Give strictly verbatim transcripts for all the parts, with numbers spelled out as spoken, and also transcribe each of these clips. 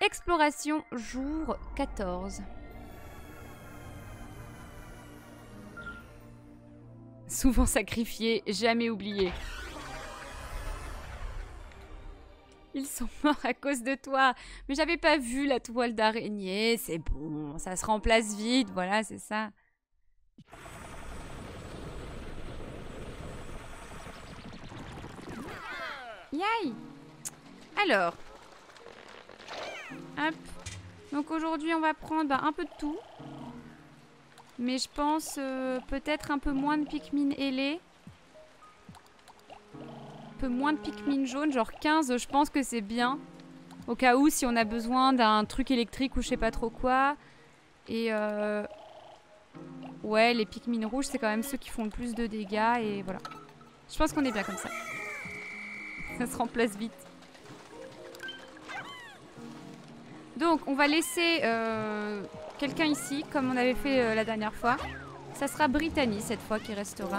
Exploration, jour quatorze. Souvent sacrifié, jamais oublié. Ils sont morts à cause de toi. Mais j'avais pas vu la toile d'araignée. C'est bon, ça se remplace vite. Voilà, c'est ça. Yay! Alors. Hop. Donc aujourd'hui, on va prendre bah, un peu de tout. Mais je pense euh, peut-être un peu moins de Pikmin ailés. Un peu moins de Pikmin jaunes, genre quinze, je pense que c'est bien. Au cas où, si on a besoin d'un truc électrique ou je sais pas trop quoi. Et euh... ouais, les Pikmin rouges, c'est quand même ceux qui font le plus de dégâts. Et voilà. Je pense qu'on est bien comme ça. Ça se remplace vite. Donc, on va laisser euh, quelqu'un ici, comme on avait fait euh, la dernière fois. Ça sera Brittany, cette fois, qui restera.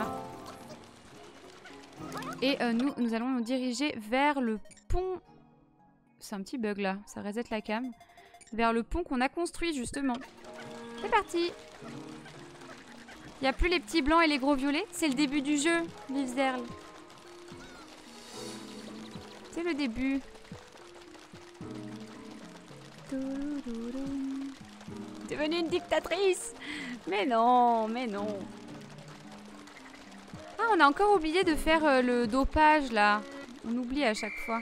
Et euh, nous, nous allons nous diriger vers le pont... C'est un petit bug, là. Ça reset la cam. Vers le pont qu'on a construit, justement. C'est parti. Il n'y a plus les petits blancs et les gros violets. C'est le début du jeu, Livzerl. C'est le début. Devenue une dictatrice. Mais non, mais non. Ah, on a encore oublié de faire euh, le dopage, là. On oublie à chaque fois.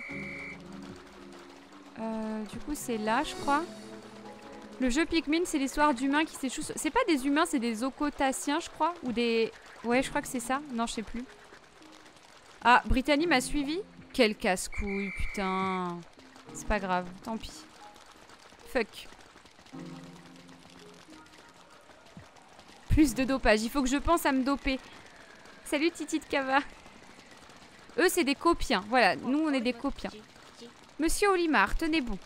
Euh, du coup, c'est là, je crois. Le jeu Pikmin, c'est l'histoire d'humains qui s'échouent. C'est pas des humains, c'est des okotassiens, je crois. Ou des... Ouais, je crois que c'est ça. Non, je sais plus. Ah, Brittany m'a suivi. Quel casse-couille, putain. C'est pas grave, tant pis. Fuck. Plus de dopage. Il faut que je pense à me doper. Salut Titi de Cava. Eux, c'est des copiens. Voilà, nous, on est des copiens. Monsieur Olimar, tenez bon.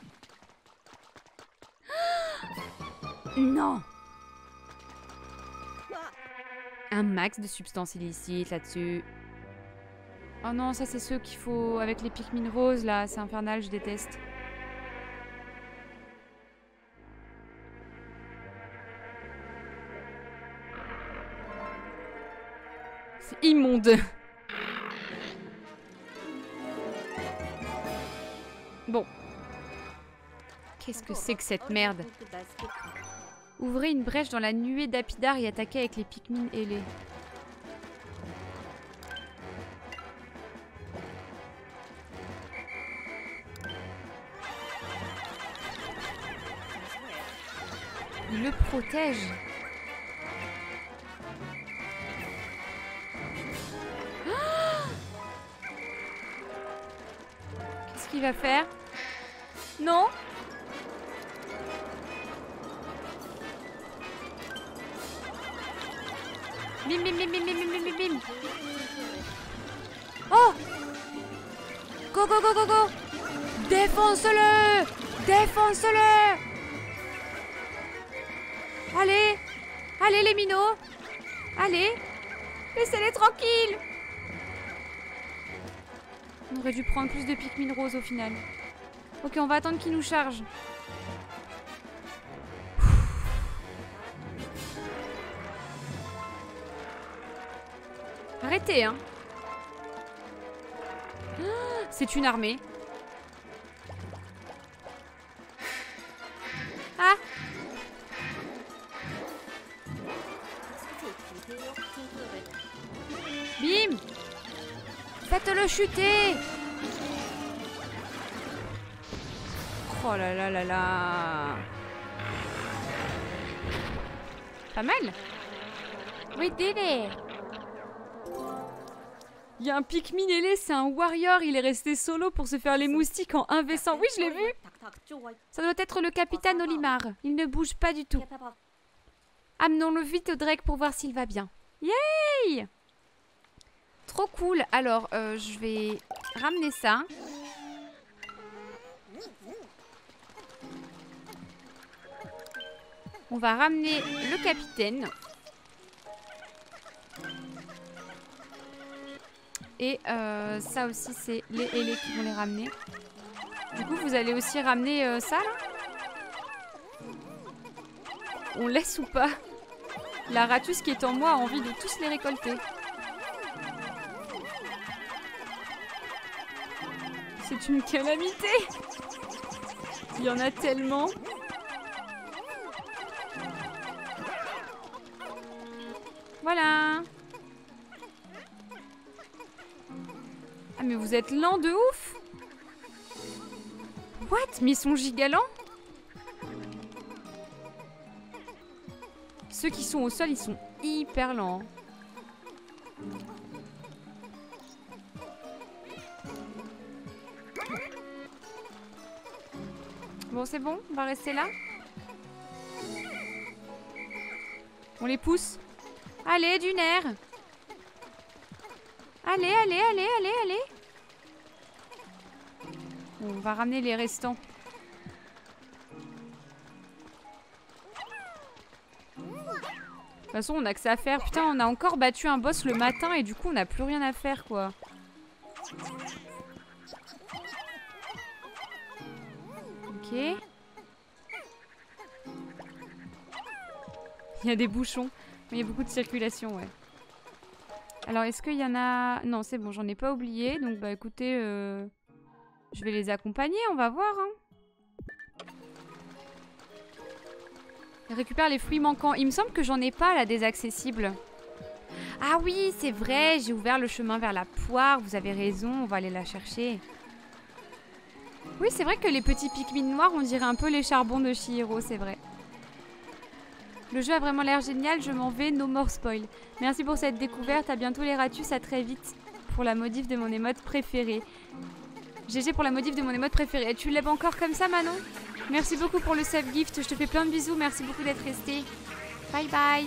Non. Un max de substances illicites là-dessus. Oh non, ça c'est ceux qu'il faut avec les Pikmin roses là. C'est infernal, je déteste. C'est immonde. Bon. Qu'est-ce que c'est que cette merde? Ouvrez une brèche dans la nuée d'Apidar et attaquez avec les Pikmin ailés. Il le protège. Qu'est-ce qu'il va faire? Non? Bim bim bim bim bim bim bim bim. Oh! Go go go go go! Défonce-le! Défonce-le! Allez! Allez les minots! Allez! Laissez-les tranquilles! On aurait dû prendre plus de Pikmin roses au final. Ok, on va attendre qu'ils nous chargent. Arrêtez, hein! C'est une armée. Ah! Bim! Faites-le chuter! Oh là là là là! Pas mal? We did it! Il y a un Pikmin ailé, c'est un warrior, il est resté solo pour se faire les moustiques en un v cent. Oui, je l'ai vu! Ça doit être le capitaine Olimar. Il ne bouge pas du tout. Amenons-le vite au Drake pour voir s'il va bien. Yay! Trop cool. Alors, euh, je vais ramener ça. On va ramener le capitaine. Et euh, ça aussi, c'est les ailés qui vont les ramener. Du coup, vous allez aussi ramener euh, ça, là? On laisse ou pas? La Ratus qui est en moi a envie de tous les récolter. C'est une calamité! Il y en a tellement. Voilà. Ah mais vous êtes lents de ouf. What? Mais ils sont giga lents. Ceux qui sont au sol, ils sont hyper lents. Bon, c'est bon, on va rester là. On les pousse. Allez, du nerf. Allez, allez, allez, allez, allez. Bon, on va ramener les restants. De toute façon, on a que ça à faire. Putain, on a encore battu un boss le matin et du coup, on n'a plus rien à faire, quoi. Ok. Il y a des bouchons. Mais il y a beaucoup de circulation, ouais. Alors, est-ce qu'il y en a... Non, c'est bon, j'en ai pas oublié. Donc, bah écoutez, euh... je vais les accompagner, on va voir. Hein. Récupère les fruits manquants. Il me semble que j'en ai pas, là, des accessibles. Ah oui, c'est vrai, j'ai ouvert le chemin vers la poire. Vous avez raison, on va aller la chercher. Oui, c'est vrai que les petits Pikmin noirs, on dirait un peu les charbons de Chihiro, c'est vrai. Le jeu a vraiment l'air génial, je m'en vais, no more spoil. Merci pour cette découverte, à bientôt les Ratus, à très vite pour la modif de mon émote préférée. G G pour la modif de mon émote préférée. Tu l'aimes encore comme ça, Manon? Merci beaucoup pour le save gift, je te fais plein de bisous, merci beaucoup d'être resté. Bye bye.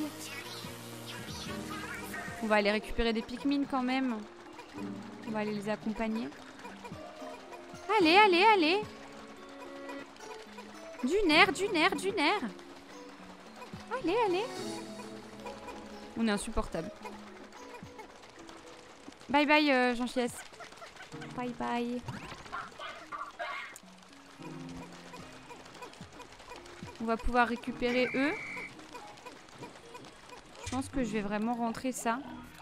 On va aller récupérer des Pikmin quand même. On va aller les accompagner. Allez, allez, allez. Du nerf, du nerf, du nerf. Allez, allez. On est insupportable. Bye bye, euh, Jean Chies. Bye bye. On va pouvoir récupérer eux. Je pense que je vais vraiment rentrer ça.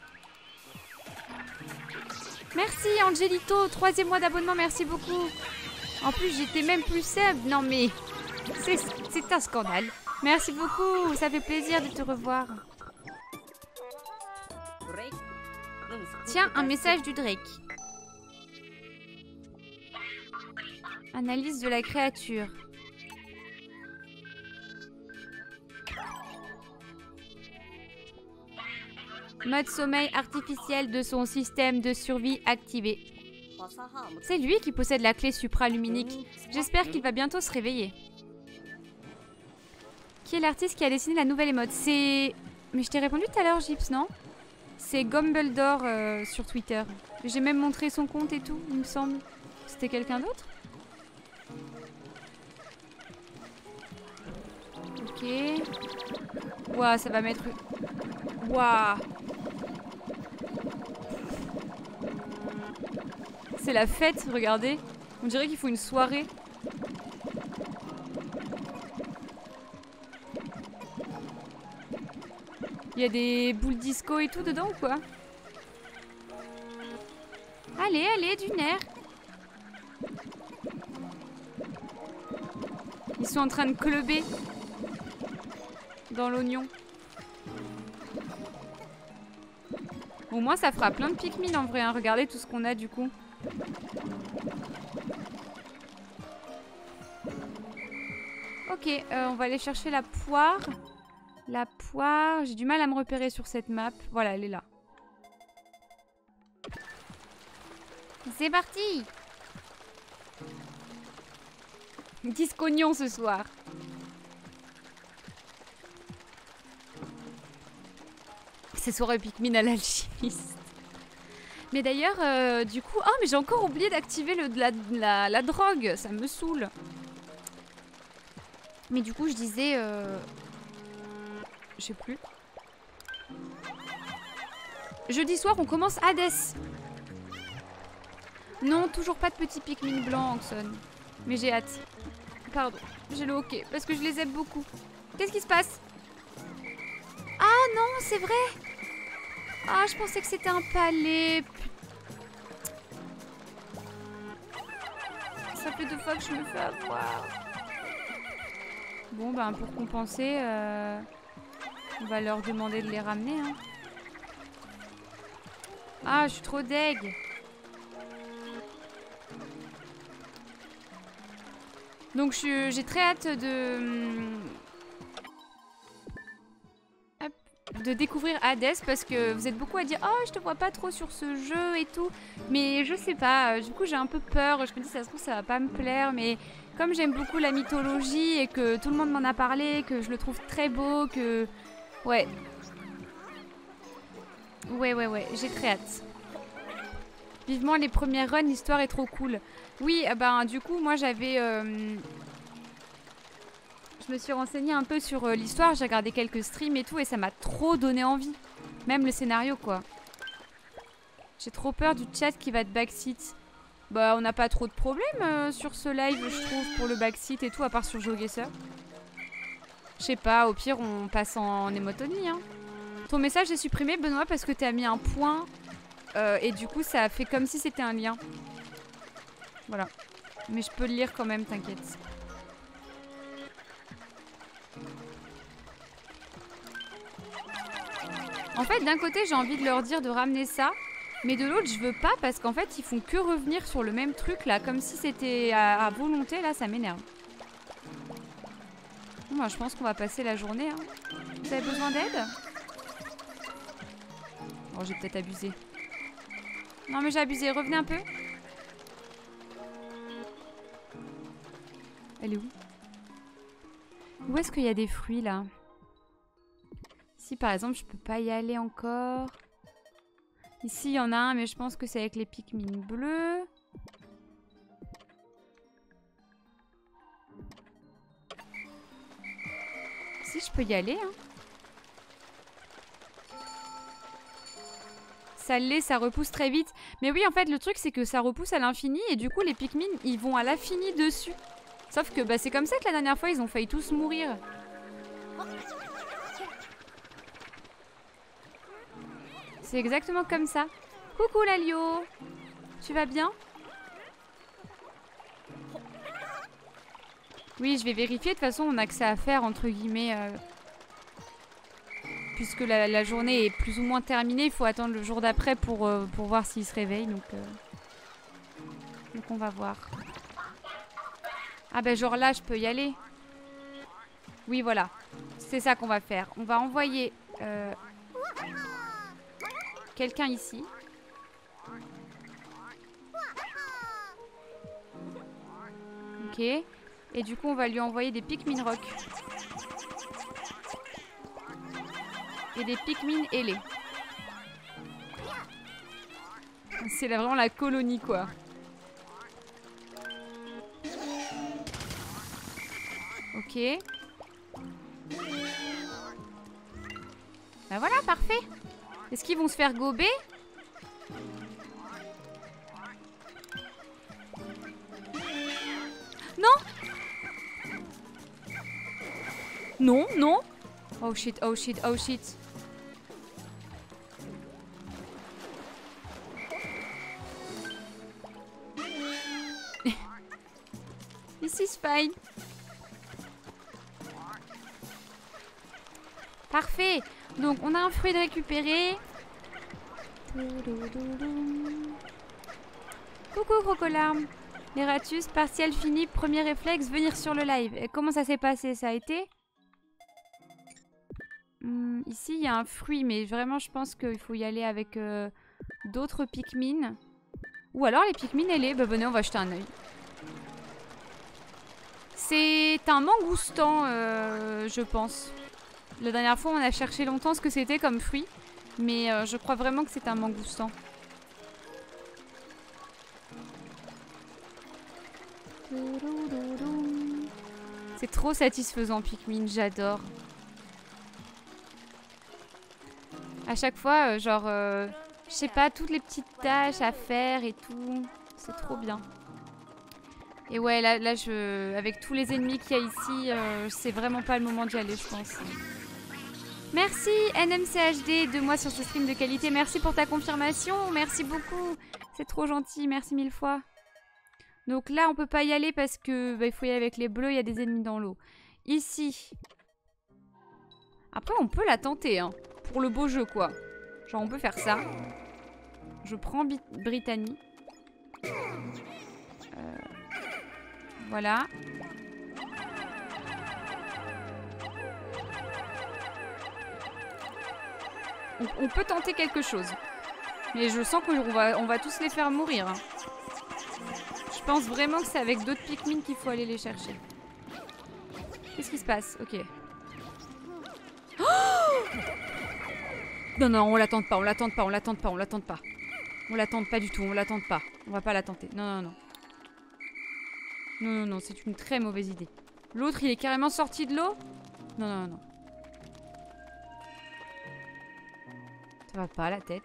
Merci Angelito, troisième mois d'abonnement, merci beaucoup. En plus, j'étais même plus sub. Non mais, c'est un scandale. Merci beaucoup, ça fait plaisir de te revoir. Tiens, un message du Drake. Analyse de la créature. Mode sommeil artificiel de son système de survie activé. C'est lui qui possède la clé supraluminique. J'espère qu'il va bientôt se réveiller. Qui est l'artiste qui a dessiné la nouvelle émote? C'est... Mais je t'ai répondu tout à l'heure, Gips, non? C'est Gumbledore euh, sur Twitter. J'ai même montré son compte et tout, il me semble. C'était quelqu'un d'autre? Ok. Ouah, ça va mettre... Ouah. C'est la fête, regardez. On dirait qu'il faut une soirée. Il y a des boules disco et tout dedans ou quoi? Allez, allez, du nerf. Ils sont en train de clubber dans l'oignon. Au moins ça fera plein de Pikmin en vrai, hein. Regardez tout ce qu'on a du coup. Ok, euh, on va aller chercher la poire. La poire, j'ai du mal à me repérer sur cette map. Voilà, elle est là. C'est parti. Disque oignon ce soir. C'est soirée Pikmin à l'alchimiste. Mais d'ailleurs, euh, du coup... Oh, mais j'ai encore oublié d'activer la, la, la drogue. Ça me saoule. Mais du coup, je disais... Euh... Je sais plus. Jeudi soir, on commence Hades. Non, toujours pas de petit Pikmin blanc, Anxon. Mais j'ai hâte. Pardon, j'ai le hockey parce que je les aime beaucoup. Qu'est-ce qui se passe? Ah non, c'est vrai. Ah, je pensais que c'était un palais. Ça fait deux fois que je me fais avoir. Bon, ben pour compenser, euh, on va leur demander de les ramener. Hein. Ah, je suis trop deg. Donc j'ai très hâte de... Hop, de découvrir Hades parce que vous êtes beaucoup à dire « Oh, je te vois pas trop sur ce jeu et tout. » Mais je sais pas, du coup j'ai un peu peur. Je me dis ça se trouve ça va pas me plaire. Mais comme j'aime beaucoup la mythologie et que tout le monde m'en a parlé, que je le trouve très beau, que... Ouais. Ouais, ouais, ouais, j'ai très hâte. Vivement les premières runs, l'histoire est trop cool. Oui, ben du coup moi j'avais... Euh... Je me suis renseignée un peu sur euh, l'histoire, j'ai regardé quelques streams et tout et ça m'a trop donné envie. Même le scénario quoi. J'ai trop peur du chat qui va te backseat. Bah on n'a pas trop de problèmes euh, sur ce live je trouve pour le backseat et tout à part sur GeoGuessr. Je sais pas, au pire on passe en, en emote only hein. Ton message est supprimé Benoît parce que t'as mis un point euh, et du coup ça a fait comme si c'était un lien. Voilà. Mais je peux le lire quand même, t'inquiète. En fait, d'un côté, j'ai envie de leur dire de ramener ça, mais de l'autre, je veux pas parce qu'en fait, ils font que revenir sur le même truc là, comme si c'était à, à volonté. Là, ça m'énerve. Bon, bah, je pense qu'on va passer la journée. Hein. Vous avez besoin d'aide? Oh, j'ai peut-être abusé. Non, mais j'ai abusé. Revenez un peu. Elle est où? Où est-ce qu'il y a des fruits là? Ici par exemple je peux pas y aller encore. Ici il y en a un mais je pense que c'est avec les Pikmin bleus. Si je peux y aller hein. Ça l'est, ça repousse très vite. Mais oui en fait le truc c'est que ça repousse à l'infini et du coup les Pikmin ils vont à l'infini dessus. Sauf que bah, c'est comme ça que la dernière fois ils ont failli tous mourir. C'est exactement comme ça. Coucou Lalio. Tu vas bien? Oui, je vais vérifier. De toute façon, on a que ça à faire, entre guillemets. Euh, puisque la, la journée est plus ou moins terminée. Il faut attendre le jour d'après pour, euh, pour voir s'il se réveille. Donc, euh... donc, on va voir. Ah ben, genre là, je peux y aller. Oui, voilà. C'est ça qu'on va faire. On va envoyer... Euh... quelqu'un ici. Ok. Et du coup, on va lui envoyer des Pikmin Rock. Et des Pikmin ailés. C'est vraiment la colonie, quoi. Ok. Ben voilà, parfait. Est-ce qu'ils vont se faire gober? Non. Non, non. Oh shit, oh shit, oh shit. This is fine. Parfait. Donc, on a un fruit de récupérer. Coucou, Crocolarme. Les ratus, partiel fini, premier réflexe, venir sur le live. Et comment ça s'est passé? Ça a été hum, ici, il y a un fruit, mais vraiment, je pense qu'il faut y aller avec euh, d'autres Pikmin. Ou alors les Pikmin ailés. Bah, venez, on va jeter un œil. C'est un mangoustan, euh, je pense. La dernière fois, on a cherché longtemps ce que c'était comme fruit. Mais euh, je crois vraiment que c'est un mangoustan. C'est trop satisfaisant, Pikmin, j'adore. À chaque fois, euh, genre, euh, je sais pas, toutes les petites tâches à faire et tout. C'est trop bien. Et ouais, là, là je... avec tous les ennemis qu'il y a ici, euh, c'est vraiment pas le moment d'y aller, je pense. Merci N M C H D, deux mois sur ce stream de qualité. Merci pour ta confirmation, merci beaucoup. C'est trop gentil, merci mille fois. Donc là, on peut pas y aller parce que bah, il faut y aller avec les bleus, il y a des ennemis dans l'eau. Ici. Après, on peut la tenter, hein, pour le beau jeu, quoi. Genre, on peut faire ça. Je prends Bi- Brittany. Euh, voilà. On, on peut tenter quelque chose. Mais je sens qu'on va, on va tous les faire mourir. Hein. Je pense vraiment que c'est avec d'autres Pikmin qu'il faut aller les chercher. Qu'est-ce qui se passe? Ok. Oh non, non, on l'attend pas, on l'attend pas, on l'attend pas, on l'attend pas. On l'attend pas du tout, on l'attend pas. On va pas la tenter. Non, non, non. Non, non, non, c'est une très mauvaise idée. L'autre, il est carrément sorti de l'eau? Non, non, non. Ça va pas, la tête.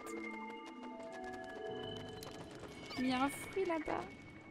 Il y a un fruit là-bas.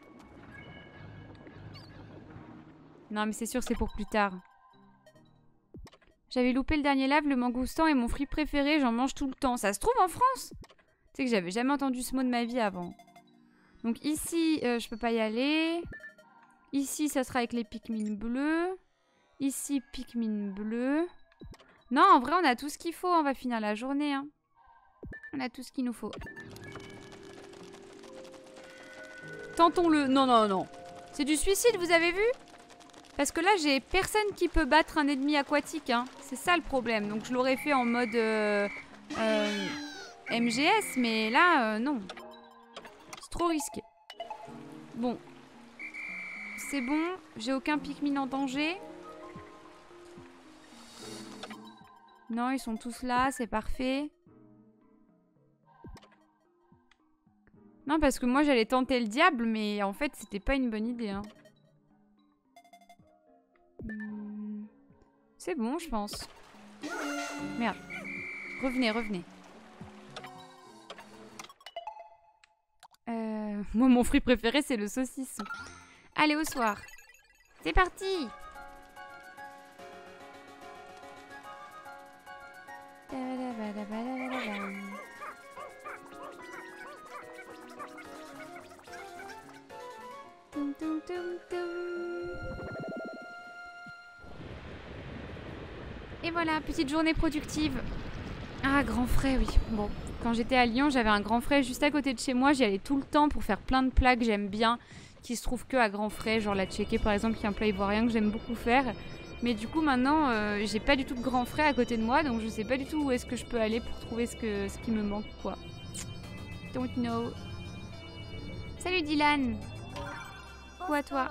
Non, mais c'est sûr, c'est pour plus tard. J'avais loupé le dernier lave, le mangoustan est mon fruit préféré, j'en mange tout le temps. Ça se trouve en France? Tu sais que j'avais jamais entendu ce mot de ma vie avant. Donc ici, euh, je peux pas y aller. Ici, ça sera avec les Pikmin bleus. Ici, Pikmin bleu. Non, en vrai, on a tout ce qu'il faut. On va finir la journée. Hein. On a tout ce qu'il nous faut. Tentons-le. Non, non, non. C'est du suicide, vous avez vu? Parce que là, j'ai personne qui peut battre un ennemi aquatique. Hein. C'est ça le problème. Donc, je l'aurais fait en mode euh, euh, M G S. Mais là, euh, non. C'est trop risqué. Bon. C'est bon. J'ai aucun Pikmin en danger. Non, ils sont tous là. C'est parfait. Non, parce que moi, j'allais tenter le diable. Mais en fait, c'était pas une bonne idée. Hein. Hmm. C'est bon, je pense. Merde. Revenez, revenez. Euh, moi, mon fruit préféré, c'est le saucisson. Allez, au soir. C'est parti. Toum, toum, toum, toum. Et voilà, petite journée productive. Ah, grand frais, oui. Bon, quand j'étais à Lyon, j'avais un grand frais juste à côté de chez moi. J'y allais tout le temps pour faire plein de plats que j'aime bien, qui se trouvent que à grand frais. Genre la tchéké, par exemple, qui est un plat ivoirien que j'aime beaucoup faire. Mais du coup, maintenant, euh, j'ai pas du tout de grand frais à côté de moi, donc je sais pas du tout où est-ce que je peux aller pour trouver ce, que, ce qui me manque, quoi. Don't know. Salut Dylan. Coucou à toi.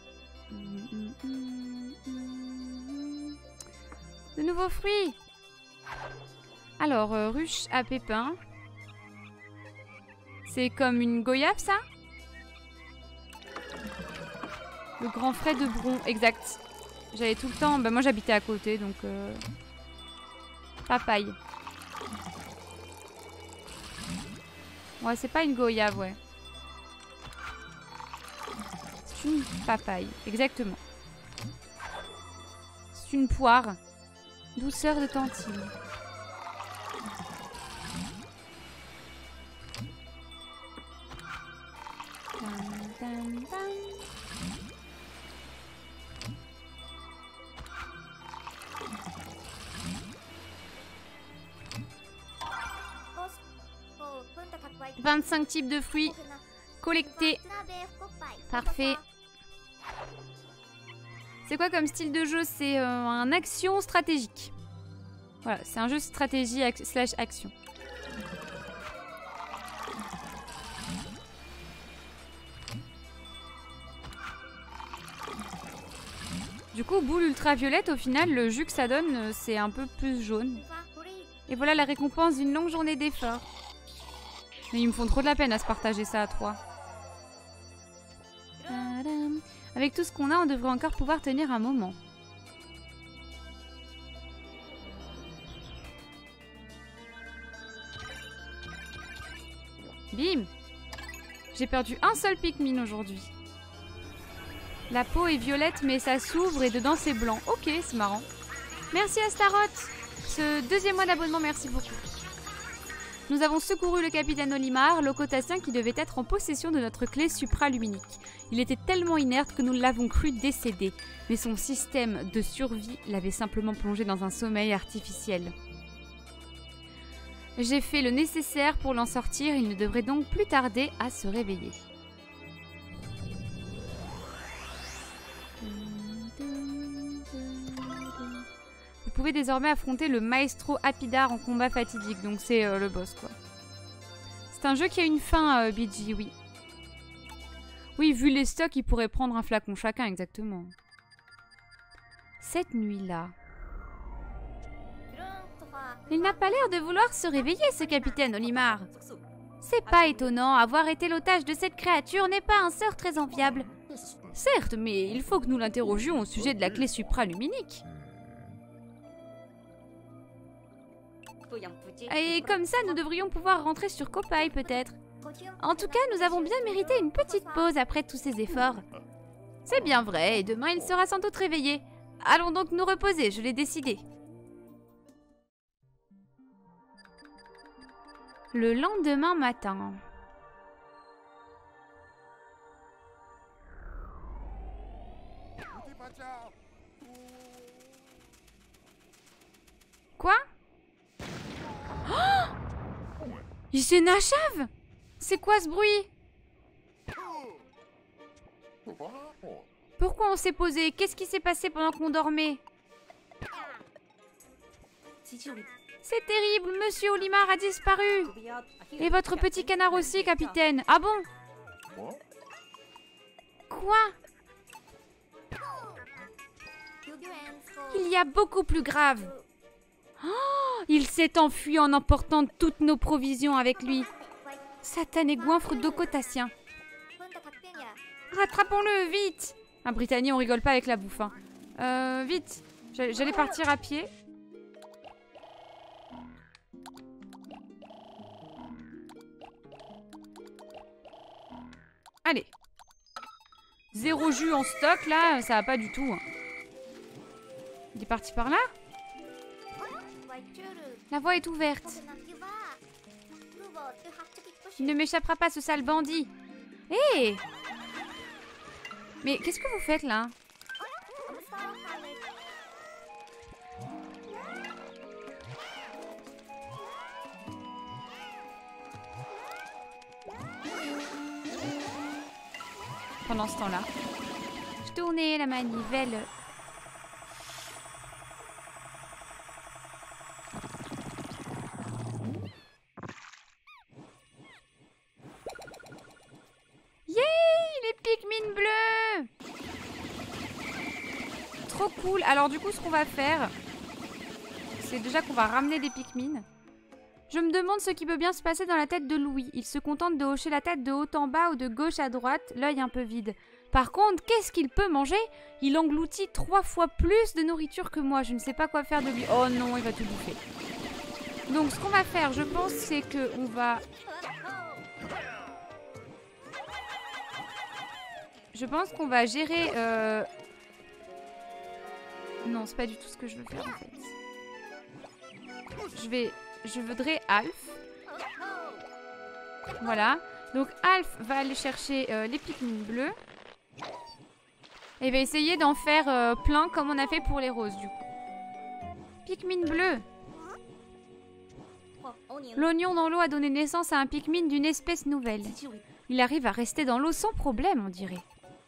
De nouveaux fruits. Alors, euh, ruche à pépins. C'est comme une goyave, ça? Le grand frais de Bron, exact. J'avais tout le temps... Bah, moi, j'habitais à côté, donc... Euh... Papaye. Ouais, c'est pas une goyave, ouais. C'est une papaye, exactement. C'est une poire. Douceur de tentille. Dam, dam, dam. vingt-cinq types de fruits collectés. Parfait. C'est quoi comme style de jeu? C'est euh, un action stratégique. Voilà, c'est un jeu stratégie ac slash action. Du coup, boule ultraviolette, au final, le jus que ça donne, c'est un peu plus jaune. Et voilà la récompense d'une longue journée d'effort. Mais ils me font trop de la peine à se partager ça à trois. Tadam. Avec tout ce qu'on a, on devrait encore pouvoir tenir un moment. Bim! J'ai perdu un seul Pikmin aujourd'hui. La peau est violette mais ça s'ouvre et dedans c'est blanc. Ok, c'est marrant. Merci Astaroth. Ce deuxième mois d'abonnement, merci beaucoup. Nous avons secouru le capitaine Olimar, l'Ocotacien qui devait être en possession de notre clé supraluminique. Il était tellement inerte que nous l'avons cru décédé, mais son système de survie l'avait simplement plongé dans un sommeil artificiel. J'ai fait le nécessaire pour l'en sortir, il ne devrait donc plus tarder à se réveiller. Vous pouvez désormais affronter le Maestro Apidar en combat fatidique, donc c'est euh, le boss quoi. C'est un jeu qui a une fin, euh, B G, oui. Oui, vu les stocks, il pourrait prendre un flacon chacun, exactement. Cette nuit-là... Il n'a pas l'air de vouloir se réveiller, ce capitaine Olimar. C'est pas étonnant, avoir été l'otage de cette créature n'est pas un sort très enviable. Certes, mais il faut que nous l'interrogions au sujet de la clé supraluminique. Et comme ça, nous devrions pouvoir rentrer sur Kopai, peut-être. En tout cas, nous avons bien mérité une petite pause après tous ces efforts. C'est bien vrai, et demain il sera sans doute réveillé. Allons donc nous reposer, je l'ai décidé. Le lendemain matin. Quoi? Oh! Il s'est nachave! C'est quoi ce bruit? Pourquoi on s'est posé? Qu'est-ce qui s'est passé pendant qu'on dormait? C'est terrible, Monsieur Olimar a disparu. Et votre petit canard aussi, capitaine. Ah bon? Quoi? Il y a beaucoup plus grave. Oh, il s'est enfui en emportant toutes nos provisions avec lui. Satané goinfre d'Ocotacien. Rattrapons-le, vite! Un Britannique, on rigole pas avec la bouffe. Hein. Euh, vite. J'allais partir à pied. Allez. Zéro jus en stock, là, ça va pas du tout. Hein. Il est parti par là? La voie est ouverte. Il ne m'échappera pas, ce sale bandit. Hé hey! Mais qu'est-ce que vous faites, là? Pendant ce temps-là, je tournais la manivelle. Pikmin bleu! Trop cool. Alors du coup, ce qu'on va faire, c'est déjà qu'on va ramener des Pikmin. Je me demande ce qui peut bien se passer dans la tête de Louis. Il se contente de hocher la tête de haut en bas ou de gauche à droite, l'œil un peu vide. Par contre, qu'est-ce qu'il peut manger? Il engloutit trois fois plus de nourriture que moi. Je ne sais pas quoi faire de lui. Oh non, il va tout bouffer. Donc ce qu'on va faire, je pense, c'est qu'on va... Je pense qu'on va gérer... Euh... Non, c'est pas du tout ce que je veux faire en fait. Je vais... Je voudrais Alf. Voilà. Donc Alf va aller chercher euh, les Pikmin bleus. Et il va essayer d'en faire euh, plein comme on a fait pour les roses du coup. Pikmin bleu. L'oignon dans l'eau a donné naissance à un Pikmin d'une espèce nouvelle. Il arrive à rester dans l'eau sans problème, on dirait.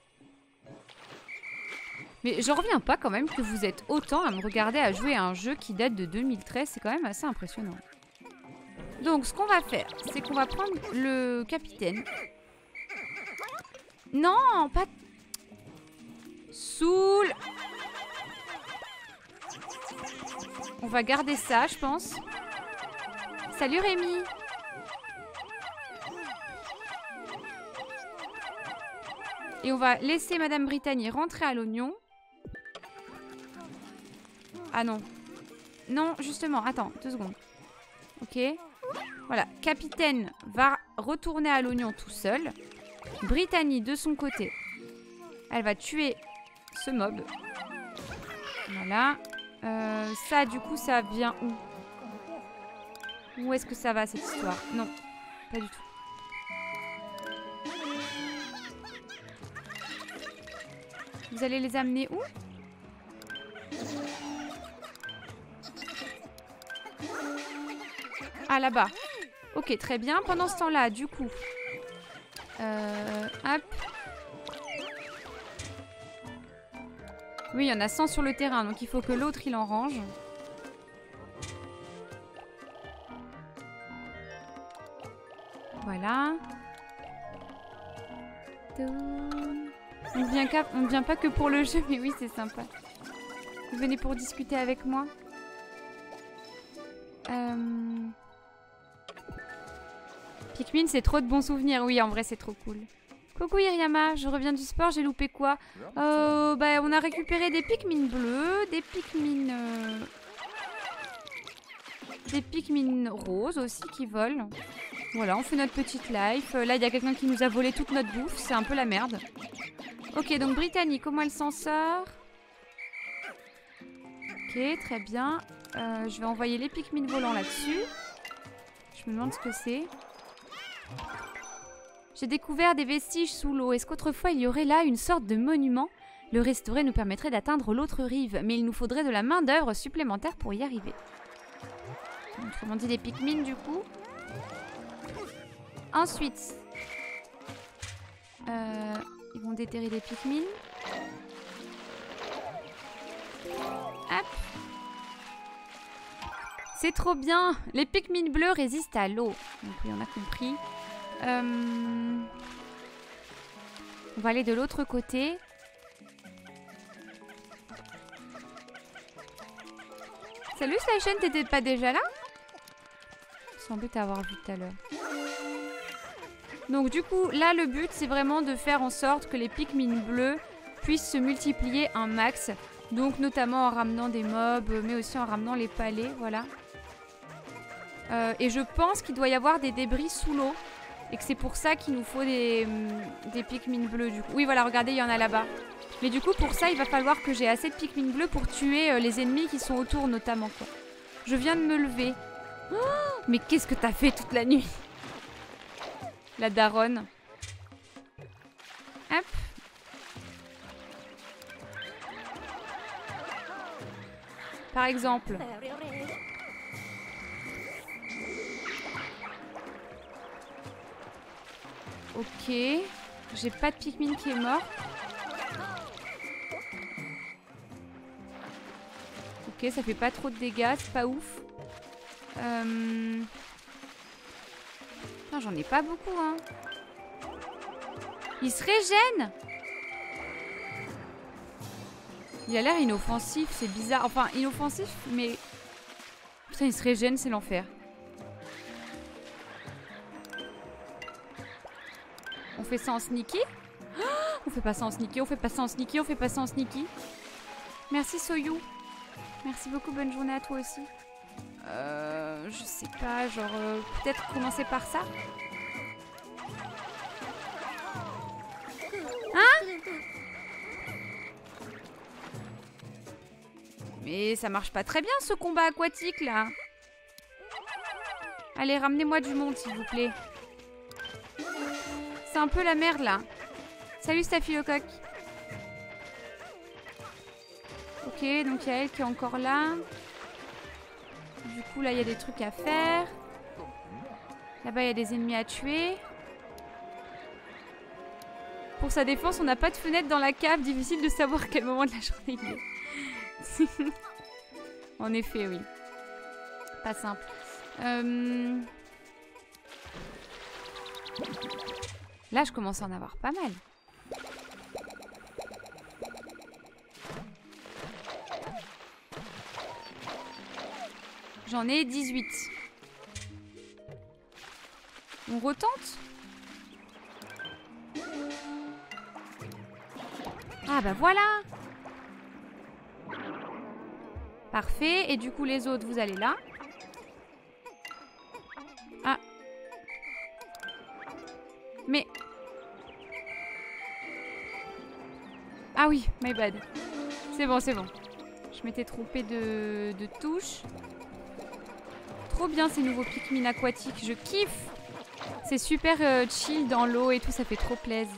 Mais je reviens pas quand même que vous êtes autant à me regarder à jouer à un jeu qui date de deux mille treize. C'est quand même assez impressionnant. Donc ce qu'on va faire, c'est qu'on va prendre le capitaine. Non, pas... Soul. On va garder ça, je pense. Salut Rémi. Et on va laisser Madame Brittany rentrer à l'oignon. Ah non. Non, justement, attends, deux secondes. Ok. Voilà, Capitaine va retourner à l'oignon tout seul. Brittany, de son côté, Elle va tuer ce mob. Voilà. Euh, ça, du coup, ça vient où? Où est-ce que ça va, cette histoire? Non, pas du tout. Vous allez les amener où? Ah, là-bas. Ok, très bien. Pendant ce temps-là, du coup... Euh, hop. Oui, il y en a cent sur le terrain, donc il faut que l'autre, il en range. Voilà. On ne vient, on ne vient pas que pour le jeu, mais oui, c'est sympa. Vous venez pour discuter avec moi. Euh... Pikmin, c'est trop de bons souvenirs. Oui, en vrai, c'est trop cool. Coucou Iriama, je reviens du sport, j'ai loupé quoi? euh, bah, On a récupéré des Pikmin bleus, des Pikmin... Euh... Des Pikmin roses aussi qui volent. Voilà, on fait notre petite life. Là, il y a quelqu'un qui nous a volé toute notre bouffe. C'est un peu la merde. Ok, donc Brittany, comment elle s'en sort? Ok, très bien. Euh, je vais envoyer les Pikmin volants là-dessus. Je me demande ce que c'est. J'ai découvert des vestiges sous l'eau. Est-ce qu'autrefois, il y aurait là une sorte de monument? Le restaurer nous permettrait d'atteindre l'autre rive. Mais il nous faudrait de la main-d'œuvre supplémentaire pour y arriver. Autrement dit, des Pikmin, du coup. Ensuite, euh, ils vont déterrer des Pikmin. Hop. C'est trop bien. Les Pikmin bleus résistent à l'eau. Donc oui, on a compris. Euh... On va aller de l'autre côté. Salut Station, t'étais pas déjà là? Sans doute t'avoir vu tout à l'heure. Donc du coup, là le but c'est vraiment de faire en sorte que les Pikmin bleus puissent se multiplier un max. Donc notamment en ramenant des mobs, mais aussi en ramenant les palets, voilà. Euh, et je pense qu'il doit y avoir des débris sous l'eau. Et que c'est pour ça qu'il nous faut des, des Pikmin bleus du coup. Oui voilà, regardez, il y en a là-bas. Mais du coup pour ça, il va falloir que j'ai assez de Pikmin bleus pour tuer euh, les ennemis qui sont autour notamment, quoi. Je viens de me lever. Oh, mais qu'est-ce que t'as fait toute la nuit? La daronne. Hop. Par exemple. Ok. J'ai pas de Pikmin qui est mort. Ok, ça fait pas trop de dégâts, c'est pas ouf. Euh... J'en ai pas beaucoup, hein. Il se régène. Il a l'air inoffensif, c'est bizarre. Enfin, inoffensif, mais... Putain, il se régène, c'est l'enfer. On fait ça en sneaky? Oh, on fait pas ça en sneaky, on fait pas ça en sneaky, on fait pas ça en sneaky. Merci Soyou. Merci beaucoup, bonne journée à toi aussi. Euh, je sais pas, genre euh, peut-être commencer par ça. Hein? Mais ça marche pas très bien ce combat aquatique là. Allez, ramenez-moi du monde s'il vous plaît. C'est un peu la merde là. Salut Staphylocoque. Ok, donc il y a elle qui est encore là. Du coup, là, il y a des trucs à faire. Là-bas, il y a des ennemis à tuer. Pour sa défense, on n'a pas de fenêtre dans la cave. Difficile de savoir à quel moment de la journée il est. En effet, oui. Pas simple. Euh... Là, je commence à en avoir pas mal. J'en ai dix-huit. On retente? Ah bah voilà. Parfait. Et du coup, les autres, vous allez là. Ah. Mais... Ah oui, my bad. C'est bon, c'est bon. Je m'étais trompée de, de touche. Trop bien ces nouveaux Pikmin aquatiques, je kiffe. C'est super euh, chill dans l'eau et tout, ça fait trop plaisir.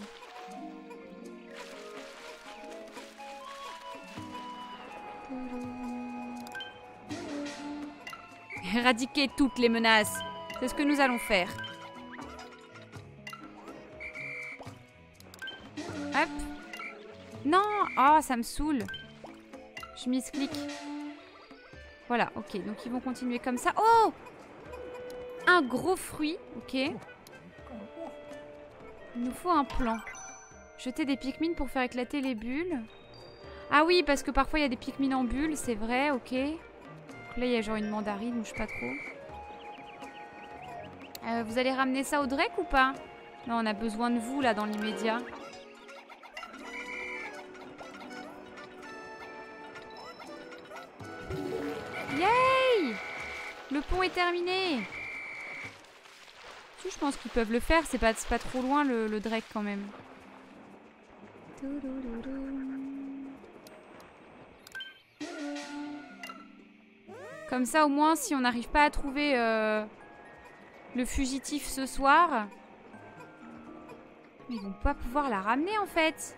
Éradiquer toutes les menaces. C'est ce que nous allons faire. Hop. Non. Oh, ça me saoule. Je misclique. Voilà, ok. Donc ils vont continuer comme ça. Oh! Un gros fruit. Ok. Il nous faut un plan. Jeter des Pikmin pour faire éclater les bulles. Ah oui, parce que parfois il y a des Pikmin en bulles, c'est vrai, ok. Donc là, il y a genre une mandarine ou je sais pas trop. Euh, vous allez ramener ça au Drake ou pas? Non, on a besoin de vous là dans l'immédiat. Yay! Le pont est terminé. Si, je pense qu'ils peuvent le faire, c'est pas, pas trop loin le, le Drake quand même. Comme ça, au moins, si on n'arrive pas à trouver euh, le fugitif ce soir, ils vont pas pouvoir la ramener en fait.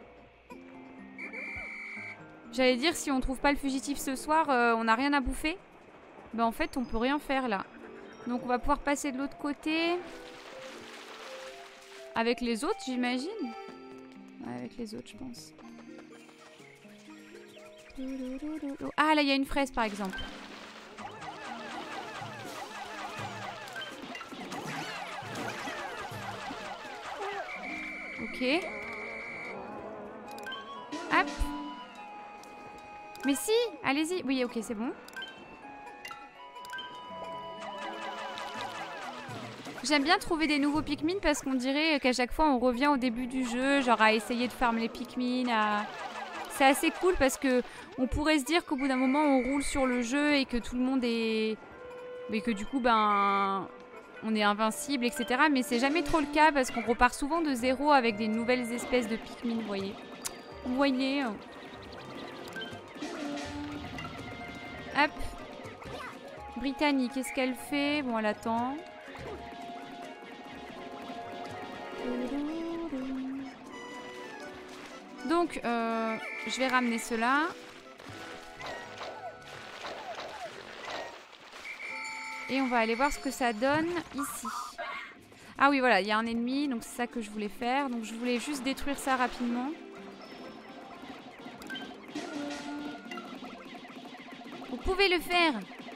J'allais dire, si on trouve pas le fugitif ce soir, euh, on n'a rien à bouffer. Ben en fait, on peut rien faire là. Donc on va pouvoir passer de l'autre côté. Avec les autres, j'imagine. Ouais, avec les autres, je pense. Ah, là, il y a une fraise, par exemple. Ok. Hop. Mais si, allez-y. Oui, ok, c'est bon. J'aime bien trouver des nouveaux Pikmin parce qu'on dirait qu'à chaque fois on revient au début du jeu, genre à essayer de farm les Pikmin. À... C'est assez cool parce que on pourrait se dire qu'au bout d'un moment on roule sur le jeu et que tout le monde est... Mais que du coup, ben... on est invincible, et cetera. Mais c'est jamais trop le cas parce qu'on repart souvent de zéro avec des nouvelles espèces de Pikmin, vous voyez. Vous voyez. Hop. Brittany, qu'est-ce qu'elle fait? Bon, elle attend. Donc, euh, je vais ramener cela. Et on va aller voir ce que ça donne ici. Ah oui, voilà, il y a un ennemi, donc c'est ça que je voulais faire. Donc je voulais juste détruire ça rapidement. Vous pouvez le faire!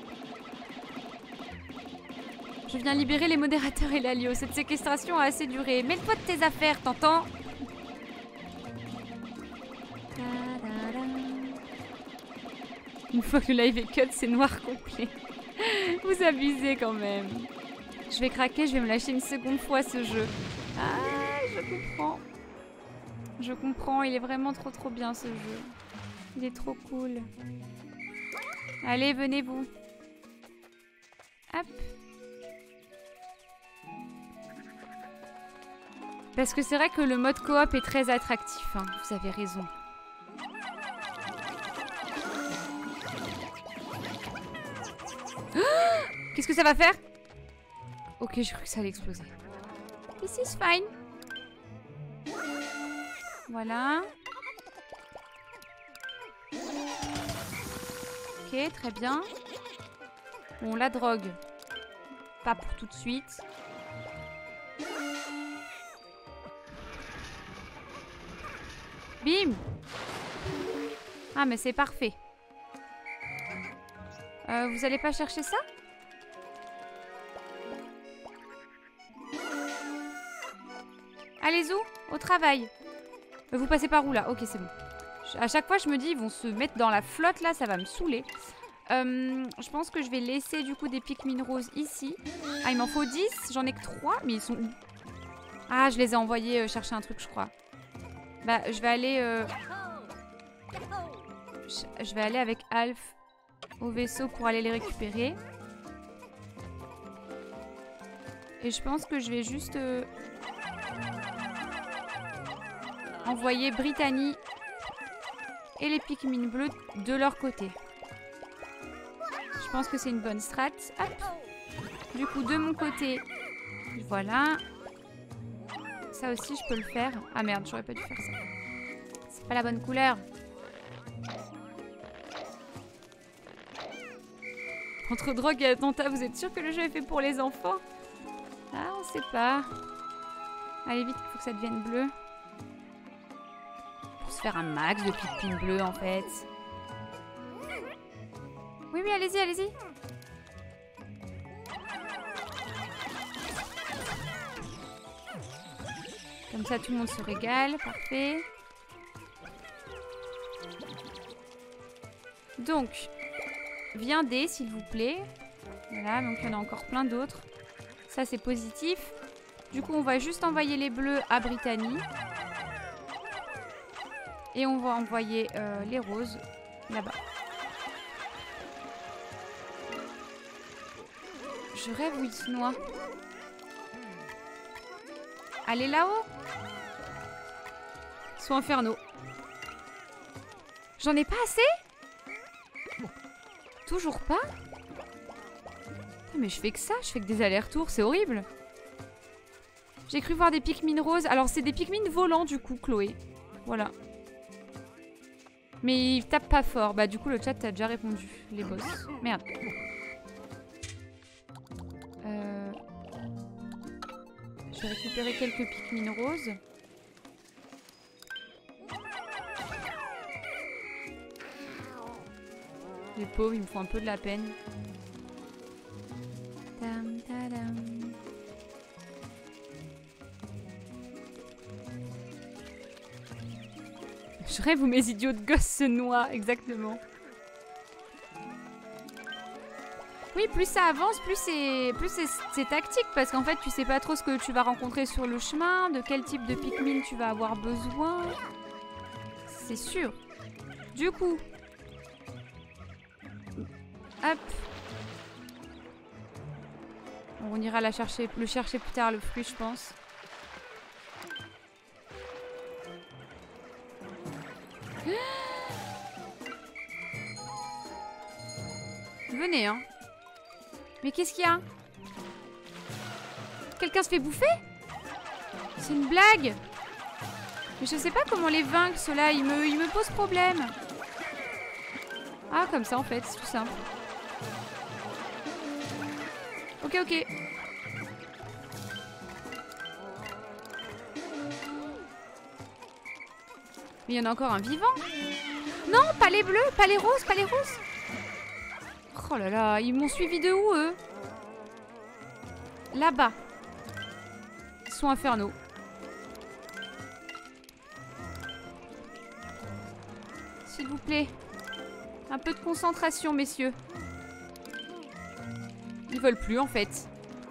Je viens libérer les modérateurs et l'Alio. Cette séquestration a assez duré. Mêle-toi de tes affaires, t'entends? Une fois que le live est cut, c'est noir complet. Vous abusez quand même. Je vais craquer, je vais me lâcher une seconde fois ce jeu. Ah, je comprends. Je comprends, il est vraiment trop trop bien ce jeu. Il est trop cool. Allez, venez-vous. Hop. Parce que c'est vrai que le mode coop est très attractif, hein. Vous avez raison. Qu'est-ce que ça va faire? Ok, j'ai cru que ça allait exploser. This is fine. Voilà. Ok, très bien. Bon, la drogue. Pas pour tout de suite. Bim! Ah, mais c'est parfait. Euh, vous allez pas chercher ça? Allez-y, au travail. Vous passez par où là? Ok, c'est bon. À chaque fois, je me dis, ils vont se mettre dans la flotte là, ça va me saouler. Euh, je pense que je vais laisser du coup des Pikmin roses ici. Ah, il m'en faut dix, j'en ai que trois, mais ils sont où? Ah, je les ai envoyés euh, chercher un truc, je crois. Bah, je vais aller... Euh... Je, je vais aller avec Alf au vaisseau pour aller les récupérer. Et je pense que je vais juste... Euh... envoyer Brittany et les Pikmin bleus de leur côté. Je pense que c'est une bonne strat. Hop. Du coup, de mon côté, voilà. Ça aussi, je peux le faire. Ah merde, j'aurais pas dû faire ça. C'est pas la bonne couleur. Entre drogue et attentat, vous êtes sûr que le jeu est fait pour les enfants? Ah, on sait pas. Allez vite, il faut que ça devienne bleu. Pour se faire un max de Pikmin bleu, en fait. Oui, oui, allez-y, allez-y. Comme ça, tout le monde se régale. Parfait. Donc, viandez, s'il vous plaît. Voilà, donc il y en a encore plein d'autres. Ça, c'est positif. Du coup, on va juste envoyer les bleus à Brittany. Et on va envoyer euh, les roses là-bas. Je rêve où il se noie. Allez là-haut. Soit infernaux. J'en ai pas assez? Toujours pas? Mais je fais que ça, je fais que des allers-retours, c'est horrible. J'ai cru voir des Pikmin roses. Alors c'est des Pikmin volants du coup, Chloé. Voilà. Mais ils tapent pas fort. Bah du coup le chat t'a déjà répondu, les boss. Merde. Euh... Je vais récupérer quelques Pikmin roses. Les pauvres, ils me font un peu de la peine. Tam, tadam. Je rêve où mes idiots de gosses se noient, exactement. Oui, plus ça avance, plus c'est plus c'est tactique, parce qu'en fait, tu sais pas trop ce que tu vas rencontrer sur le chemin, de quel type de Pikmin tu vas avoir besoin. C'est sûr. Du coup... Hop. On ira la chercher, le chercher plus tard, le fruit, je pense. Venez, hein. Mais qu'est-ce qu'il y a? Quelqu'un se fait bouffer? C'est une blague? Mais je sais pas comment les vaincre, ceux-là. Ils me, ils me posent problème. Ah, comme ça, en fait. C'est tout simple. Ok, ok. Mais il y en a encore un vivant. Non, pas les bleus, pas les roses, pas les roses. Oh là là, ils m'ont suivi de où, eux? Là-bas. Ils sont infernaux. S'il vous plaît. Un peu de concentration, messieurs. Ils veulent plus, en fait.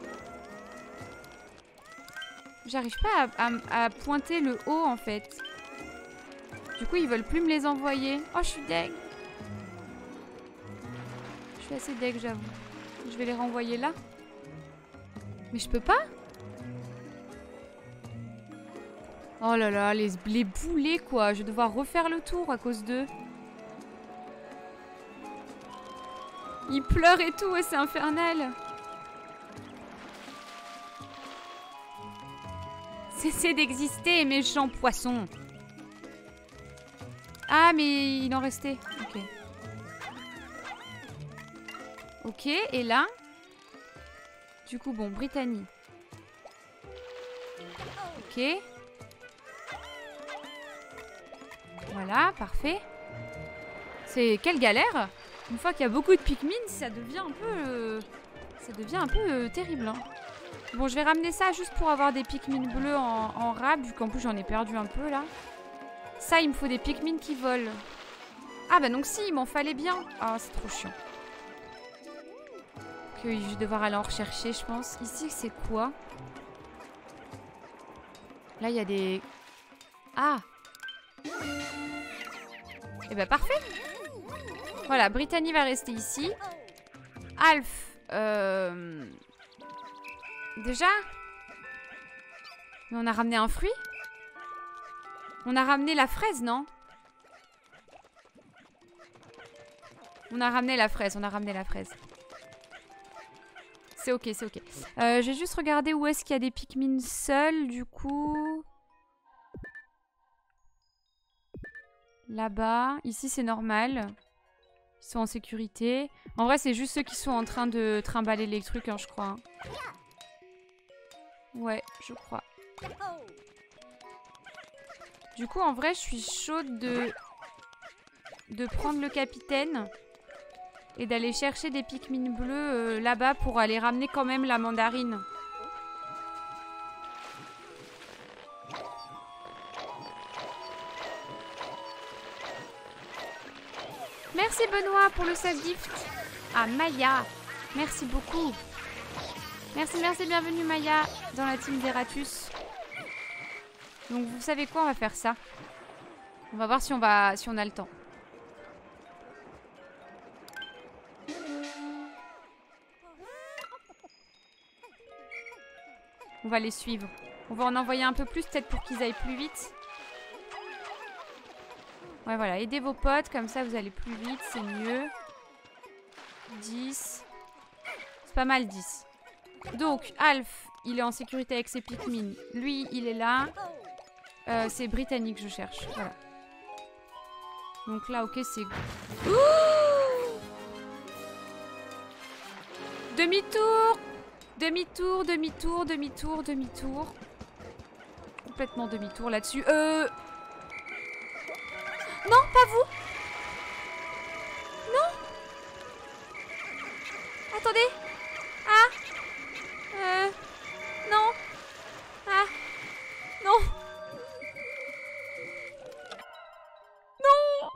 J'arrive pas à, à, à pointer le haut, en fait. Du coup, ils veulent plus me les envoyer. Oh, je suis deg. Je suis assez deg, j'avoue. Je vais les renvoyer là. Mais je peux pas? Oh là là, les, les boulets, quoi. Je vais devoir refaire le tour à cause d'eux. Ils pleurent et tout, et c'est infernal. Cessez d'exister, méchants poissons. Ah, mais il en restait. Ok. Ok, et là? Du coup, bon, Brittany. Ok. Voilà, parfait. C'est quelle galère! Une fois qu'il y a beaucoup de Pikmin, ça devient un peu... Euh, ça devient un peu euh, terrible. Hein. Bon, je vais ramener ça juste pour avoir des Pikmin bleus en, en rab, vu qu'en plus j'en ai perdu un peu, là. Ça, il me faut des Pikmin qui volent. Ah, bah donc si, il m'en fallait bien. Ah, c'est trop chiant. Que je vais devoir aller en rechercher, je pense. Ici, c'est quoi? Là, il y a des... Ah! Eh bah, parfait! Voilà, Brittany va rester ici. Alf, euh... déjà? Mais on a ramené un fruit? On a ramené la fraise, non? On a ramené la fraise, on a ramené la fraise. C'est ok, c'est ok. Euh, je vais juste regarder où est-ce qu'il y a des Pikmin seuls, du coup. Là-bas. Ici, c'est normal. Ils sont en sécurité. En vrai, c'est juste ceux qui sont en train de trimballer les trucs, hein, je crois. Hein. Ouais, je crois. Du coup, en vrai, je suis chaude de... de prendre le capitaine et d'aller chercher des Pikmin bleus euh, là-bas pour aller ramener quand même la mandarine. Merci Benoît pour le save gift. Ah, Maya. Merci beaucoup. Merci, merci, bienvenue Maya dans la team d'Eratus. Donc vous savez quoi, on va faire ça. On va voir si on, va, si on a le temps. On va les suivre. On va en envoyer un peu plus, peut-être pour qu'ils aillent plus vite. Ouais, voilà. Aidez vos potes, comme ça vous allez plus vite, c'est mieux. dix. C'est pas mal, dix. Donc, Alf, il est en sécurité avec ses Pikmin. Lui, il est là. Euh, c'est Britannique, je cherche. Voilà. Donc là, ok, c'est... Oh, demi-tour. Demi-tour, demi-tour, demi-tour, demi-tour. Complètement demi-tour là-dessus. Euh... Non, pas vous. Non. Attendez. Ah. Euh... Non. Ah. Non. Non.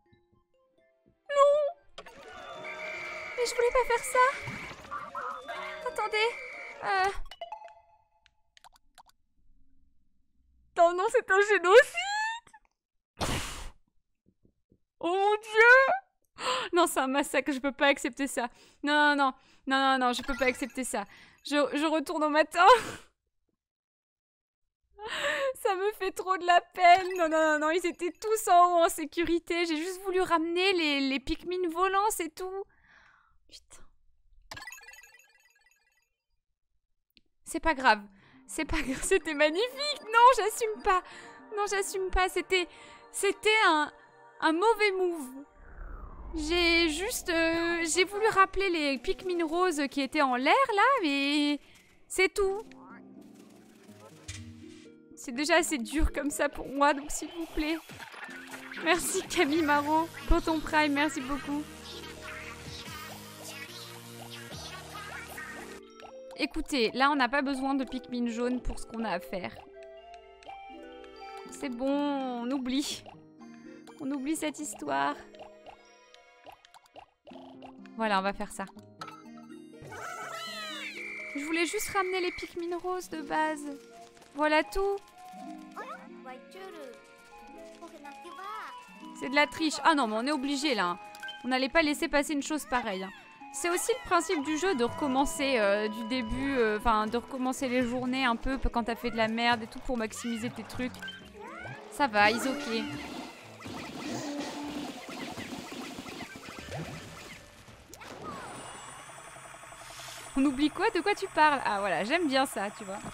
Non. Mais je voulais pas faire ça. Attendez. Euh... Non, non, c'est un génocide. Oh mon Dieu. Non, c'est un massacre, je peux pas accepter ça. Non, non, non, non, non, non, je peux pas accepter ça. Je, je retourne au matin. Ça me fait trop de la peine. Non, non, non, non, ils étaient tous en haut en sécurité. J'ai juste voulu ramener les, les Pikmin volants, c'est tout. Putain. C'est pas grave. C'est pas grave. C'était magnifique. Non, j'assume pas. Non, j'assume pas. C'était... C'était un... un mauvais move. J'ai juste... Euh, j'ai voulu rappeler les Pikmin roses qui étaient en l'air, là, mais... C'est tout. C'est déjà assez dur comme ça pour moi, donc s'il vous plaît. Merci Camille Marot pour ton prime, merci beaucoup. Écoutez, là on n'a pas besoin de Pikmin jaune pour ce qu'on a à faire. C'est bon, on oublie. On oublie cette histoire. Voilà, on va faire ça. Je voulais juste ramener les Pikmin roses de base. Voilà tout. C'est de la triche. Ah non, mais on est obligé là. On n'allait pas laisser passer une chose pareille. C'est aussi le principe du jeu de recommencer euh, du début, enfin euh, de recommencer les journées un peu quand t'as fait de la merde et tout pour maximiser tes trucs. Ça va, ils ok. On oublie quoi? De quoi tu parles? Ah voilà, j'aime bien ça, tu vois.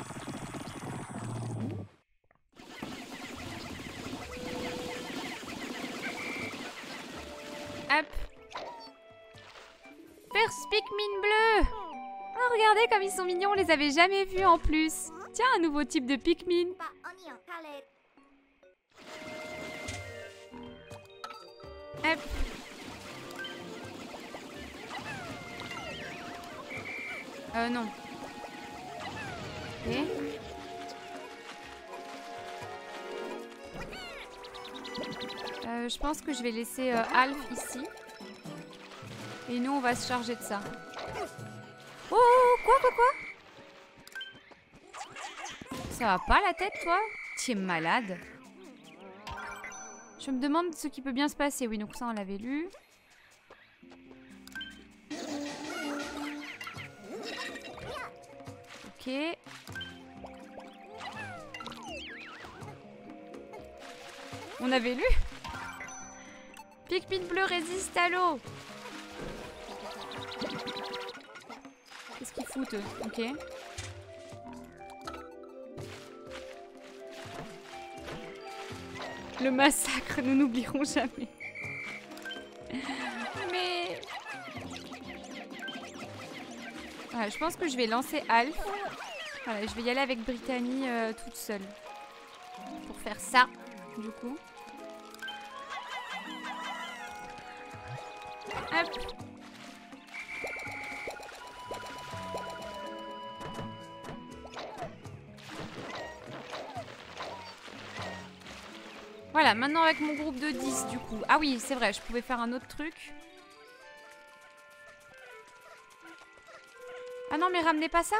Hop. First Pikmin bleu. Ah, regardez comme ils sont mignons, on les avait jamais vus en plus. Tiens, un nouveau type de Pikmin. Hop. Euh, non. Ok. Euh, je pense que je vais laisser euh, Alf ici. Et nous, on va se charger de ça. Oh, quoi, quoi, quoi? Ça va pas la tête, toi? Tu es malade. Je me demande ce qui peut bien se passer. Oui, donc ça, on l'avait lu. Ok. On avait lu. Pikmin bleu résiste à l'eau. foutent, eux. Ok. Le massacre, nous n'oublierons jamais. Mais... Voilà, je pense que je vais lancer Alf. Voilà, je vais y aller avec Brittany euh, toute seule. Pour faire ça, du coup. Hop. Voilà, maintenant avec mon groupe de dix du coup. Ah oui, c'est vrai, je pouvais faire un autre truc. Ah non, mais ramenez pas ça.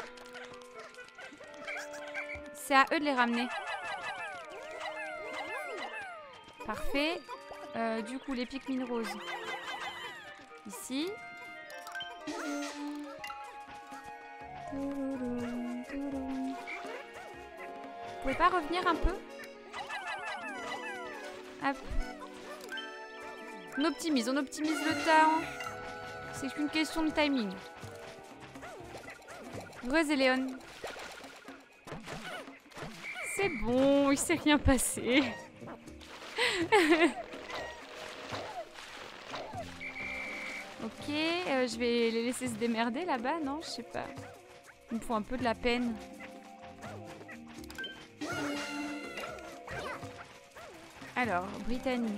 C'est à eux de les ramener. Parfait. Euh, du coup, les Pikmin roses. Ici. Vous pouvez pas revenir un peu? Hop. On optimise, on optimise le temps. C'est qu'une question de timing. Heureuse et Léon. C'est bon, il s'est rien passé. Ok, euh, je vais les laisser se démerder là-bas, non? Je sais pas. Il me faut un peu de la peine. Alors, Brittany.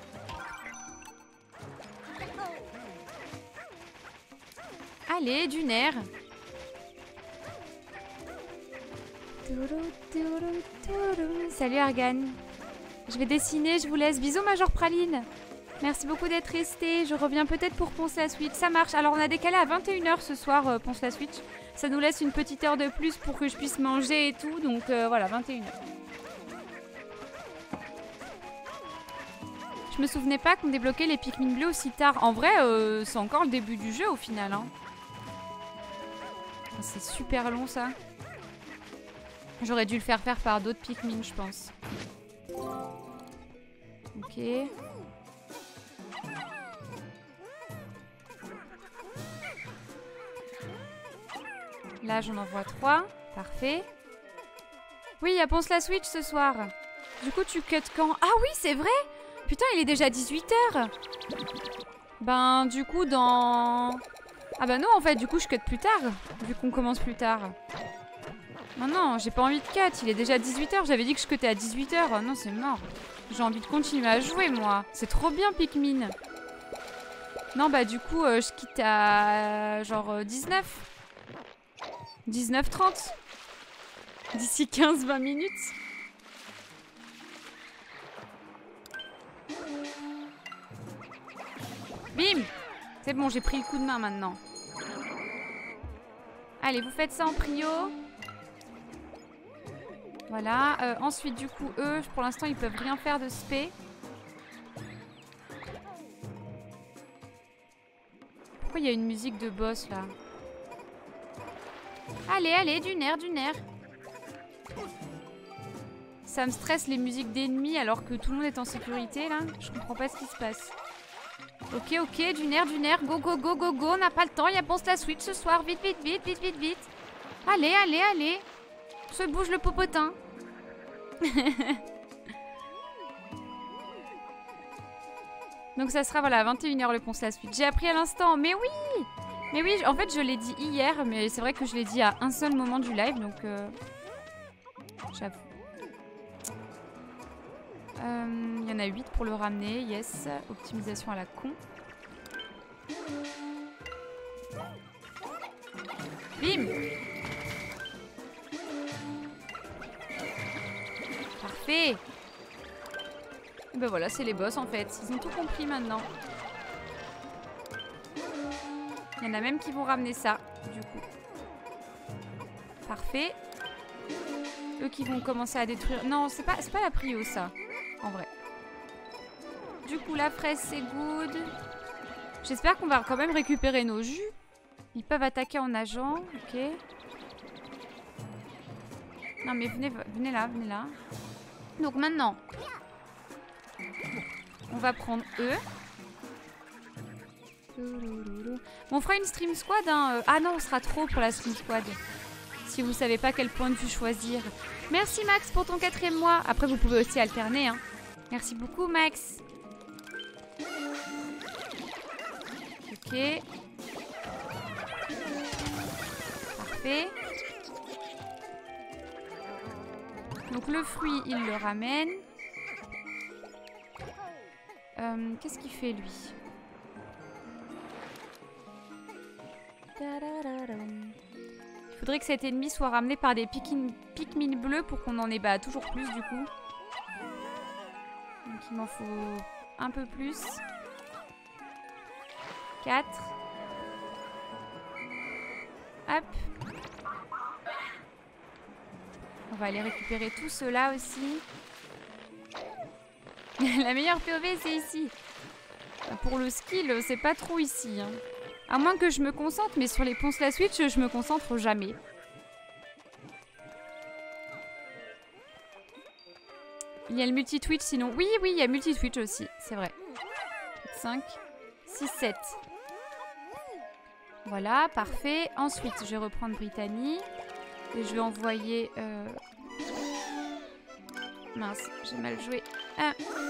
Allez, du nerf. Salut Argan. Je vais dessiner, je vous laisse. Bisous Major Praline. Merci beaucoup d'être resté. Je reviens peut-être pour Ponce la Switch. Ça marche. Alors on a décalé à vingt et une heures ce soir, euh, Ponce la Switch. Ça nous laisse une petite heure de plus pour que je puisse manger et tout. Donc euh, voilà, vingt et une heures. Je me souvenais pas qu'on débloquait les Pikmin bleus aussi tard. En vrai, euh, c'est encore le début du jeu au final. Hein. C'est super long ça. J'aurais dû le faire faire par d'autres Pikmin, je pense. Ok. Là, j'en envoie trois. Parfait. Oui, il y a Ponce la Switch ce soir. Du coup, tu cut quand? Ah oui, c'est vrai! Putain, il est déjà dix-huit heures. Ben, du coup, dans... Ah bah non, en fait, du coup, je cut plus tard. Vu qu'on commence plus tard. Non, non, j'ai pas envie de cut. Il est déjà dix-huit heures. J'avais dit que je cutais à dix-huit heures. Non, c'est mort. J'ai envie de continuer à jouer, moi. C'est trop bien, Pikmin. Non, bah du coup, euh, je quitte à... genre euh, dix-neuf. dix-neuf trente. D'ici quinze vingt minutes. Bim! C'est bon, j'ai pris le coup de main maintenant. Allez, vous faites ça en prio. Voilà. Euh, ensuite, du coup, eux, pour l'instant, ils peuvent rien faire de spé. Pourquoi il y a une musique de boss, là? Allez, allez, du nerf, du nerf. Ça me stresse les musiques d'ennemis alors que tout le monde est en sécurité, là. Je comprends pas ce qui se passe. Ok, ok, du nerf, du nerf. Go, go, go, go, go. On n'a pas le temps. Il y a Ponce la Switch ce soir. Vite, vite, vite, vite, vite, vite. Allez, allez, allez. Se bouge le popotin. Donc ça sera, voilà, à vingt et une heures le Ponce la Switch. J'ai appris à l'instant. Mais oui! Mais oui, en fait, je l'ai dit hier. Mais c'est vrai que je l'ai dit à un seul moment du live. Donc, euh... j'avoue. Il euh, y en a huit pour le ramener, yes. Optimisation à la con. Bim! Parfait! Et ben voilà, c'est les boss en fait. Ils ont tout compris maintenant. Il y en a même qui vont ramener ça, du coup. Parfait. Eux qui vont commencer à détruire... Non, c'est pas, c'est pas la prio, ça. En vrai. Du coup, la fraise, c'est good. J'espère qu'on va quand même récupérer nos jus. Ils peuvent attaquer en nageant. Ok. Non, mais venez, venez là, venez là. Donc maintenant, on va prendre eux. On fera une stream squad, hein. Ah non, on sera trop pour la stream squad. Si vous savez pas quel point de vue choisir. Merci Max pour ton quatrième mois. Après, vous pouvez aussi alterner, hein. Merci beaucoup, Max. Ok. Parfait. Donc le fruit, il le ramène. Euh, Qu'est-ce qu'il fait, lui? Il faudrait que cet ennemi soit ramené par des Pikmin bleus pour qu'on en ait bah, toujours plus, du coup. Donc il m'en faut un peu plus. quatre. Hop. On va aller récupérer tout cela aussi. La meilleure P O V, c'est ici. Pour le skill, c'est pas trop ici. Hein. À moins que je me concentre, mais sur les ponces la Switch, je me concentre jamais. Il y a le multi-twitch sinon. Oui, oui, il y a multi-twitch aussi, c'est vrai. cinq, six, sept. Voilà, parfait. Ensuite, je vais reprendre Brittany. Et je vais envoyer... Euh... Mince, j'ai mal joué. Ah.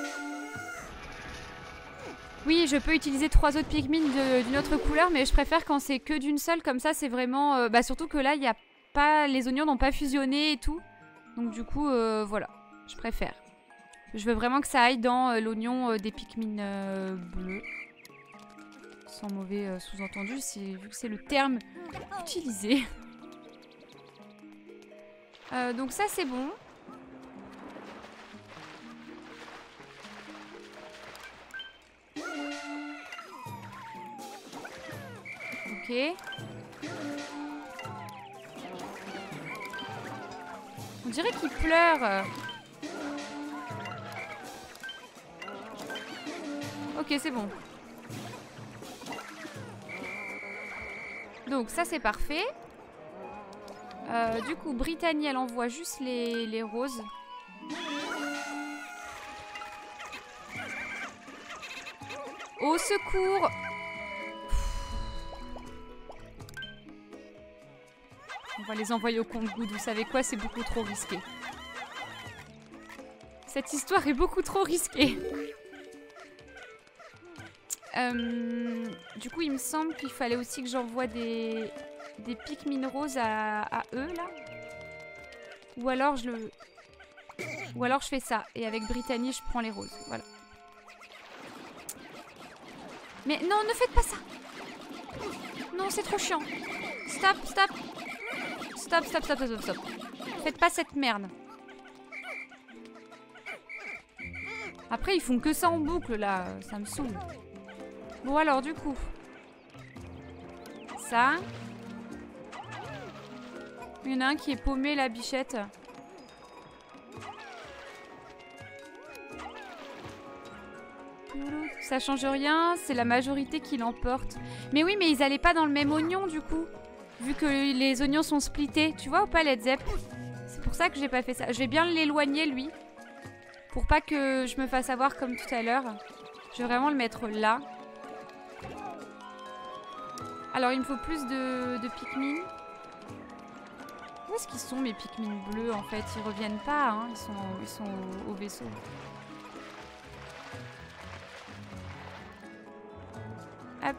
Oui, je peux utiliser trois autres Pikmin d'une autre couleur, mais je préfère quand c'est que d'une seule. Comme ça, c'est vraiment... Euh... Bah, surtout que là, il y a pas... les oignons n'ont pas fusionné et tout. Donc du coup, euh, voilà. Je préfère. Je veux vraiment que ça aille dans euh, l'oignon euh, des Pikmin euh, bleus. Sans mauvais euh, sous-entendu, vu que c'est le terme utilisé. Euh, donc ça c'est bon. Ok. On dirait qu'il pleure. Ok, c'est bon. Donc ça c'est parfait. Euh, du coup, Brittany, elle envoie juste les, les roses. Au secours! On va les envoyer au compte-gouttes. Vous savez quoi? C'est beaucoup trop risqué. Cette histoire est beaucoup trop risquée. Euh, du coup, il me semble qu'il fallait aussi que j'envoie des... des Pikmin roses à, à eux, là. Ou alors je le... Ou alors je fais ça. Et avec Brittany, je prends les roses. Voilà. Mais non, ne faites pas ça. Non, c'est trop chiant. Stop, stop. Stop, stop, stop, stop, stop. Faites pas cette merde. Après, ils font que ça en boucle, là. Ça me saoule. Bon, alors, du coup... Ça... Il y en a un qui est paumé, la bichette. Ça change rien, c'est la majorité qui l'emporte. Mais oui, mais ils allaient pas dans le même oignon, du coup. Vu que les oignons sont splittés. Tu vois ou pas, Led Zepp? C'est pour ça que j'ai pas fait ça. Je vais bien l'éloigner, lui. Pour pas que je me fasse avoir comme tout à l'heure. Je vais vraiment le mettre là. Alors, il me faut plus de, de Pikmin. Où est-ce qu'ils sont, mes Pikmin bleus, en fait? Ils reviennent pas, hein. Ils sont, ils sont au, au vaisseau. Hop.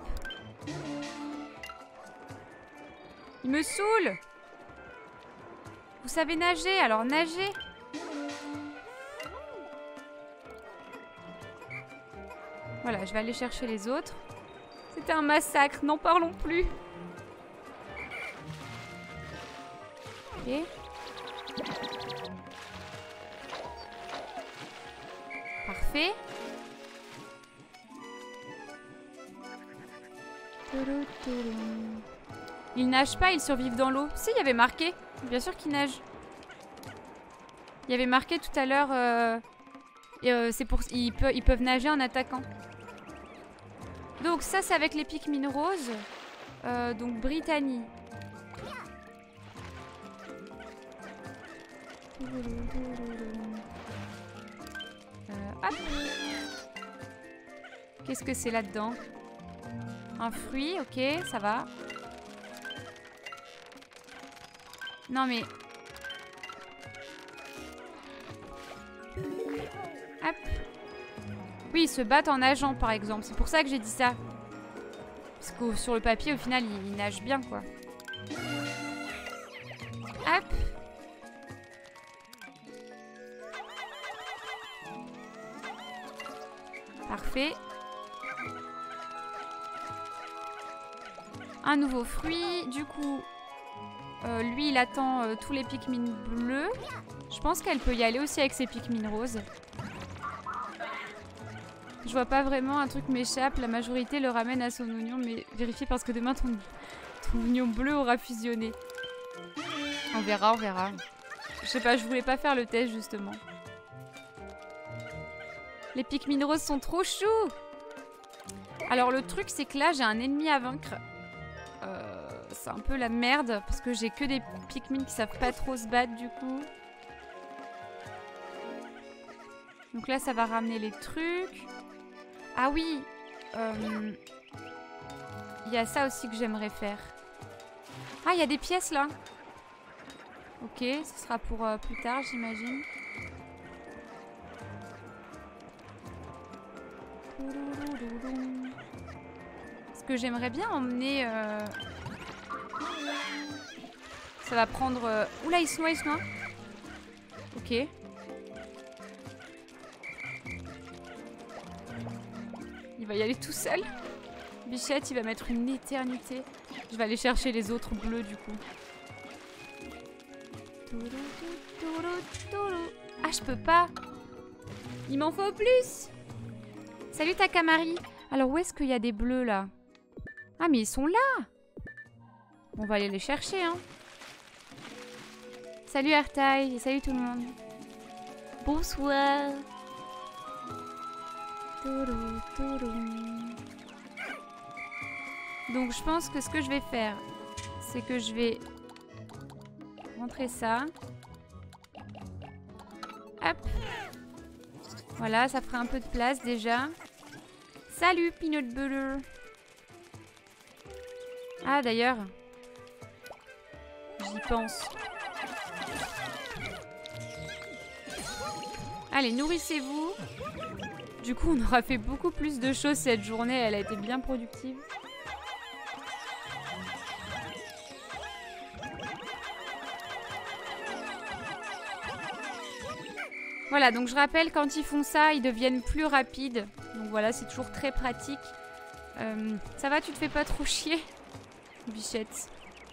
Il me saoule. Vous savez nager, alors nagez. Voilà, je vais aller chercher les autres. C'était un massacre, n'en parlons plus. Ok. Parfait. Ils nagent pas, ils survivent dans l'eau. Si, il y avait marqué. Bien sûr qu'ils nagent. Il y avait marqué tout à l'heure... Euh, euh, c'est pour ils, pe ils peuvent nager en attaquant. Donc ça, c'est avec les Pikmin roses. Euh, donc Brittany. Euh, hop. Qu'est-ce que c'est là-dedans? Un fruit, ok, ça va. Non mais... Hop. Oui, ils se battent en nageant par exemple. C'est pour ça que j'ai dit ça. Parce que sur le papier, au final, ils, ils nagent bien, quoi. Hop. Parfait. Un nouveau fruit. Du coup, euh, lui, il attend euh, tous les Pikmin bleus. Je pense qu'elle peut y aller aussi avec ses Pikmin roses. Je vois pas vraiment, un truc m'échappe. La majorité le ramène à son oignon, mais vérifiez parce que demain, ton, ton oignon bleu aura fusionné. On verra, on verra. Je sais pas, je voulais pas faire le test, justement. Les Pikmin roses sont trop choux. Alors, le truc, c'est que là, j'ai un ennemi à vaincre. Euh, c'est un peu la merde, parce que j'ai que des Pikmin qui savent pas trop se battre, du coup. Donc là, ça va ramener les trucs. Ah oui, euh, il y a ça aussi que j'aimerais faire. Ah, il y a des pièces là. Ok, ce sera pour euh, plus tard, j'imagine. Ce que j'aimerais bien emmener... Euh... Ça va prendre... Euh... Oula, il se noie, il se noie. Ok. Il va y aller tout seul. Bichette, il va mettre une éternité. Je vais aller chercher les autres bleus du coup. Ah, je peux pas. Il m'en faut plus. Salut Takamari. Alors où est-ce qu'il y a des bleus là? Ah mais ils sont là. On va aller les chercher hein. Salut Artaï et salut tout le monde. Bonsoir. Donc je pense que ce que je vais faire, c'est que je vais rentrer ça. Hop. Voilà, ça fera un peu de place déjà. Salut Peanut Butter. Ah d'ailleurs, j'y pense. Allez, nourrissez-vous. Du coup, on aura fait beaucoup plus de choses cette journée. Elle a été bien productive. Voilà, donc je rappelle, quand ils font ça, ils deviennent plus rapides. Donc voilà, c'est toujours très pratique. Euh, ça va, tu te fais pas trop chier, Bichette?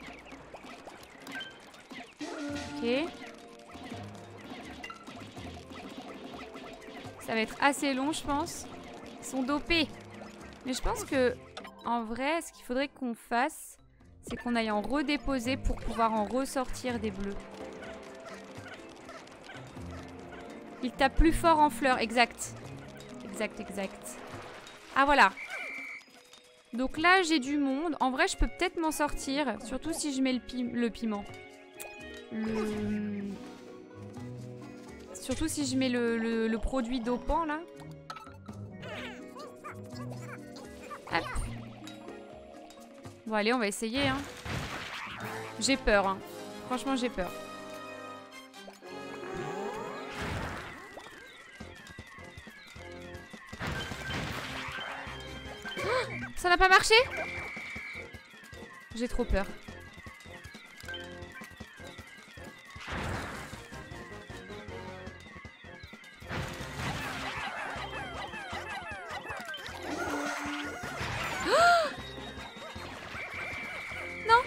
Ok. Ça va être assez long, je pense. Ils sont dopés. Mais je pense que, en vrai, ce qu'il faudrait qu'on fasse, c'est qu'on aille en redéposer pour pouvoir en ressortir des bleus. Il tape plus fort en fleurs, exact. Exact, exact. Ah, voilà. Donc là, j'ai du monde. En vrai, je peux peut-être m'en sortir. Surtout si je mets le, pi le piment. Le... Surtout si je mets le, le, le produit dopant, là. Hop. Bon, allez, on va essayer, hein. J'ai peur, hein. Franchement, j'ai peur. Ça n'a pas marché? J'ai trop peur. Oh non.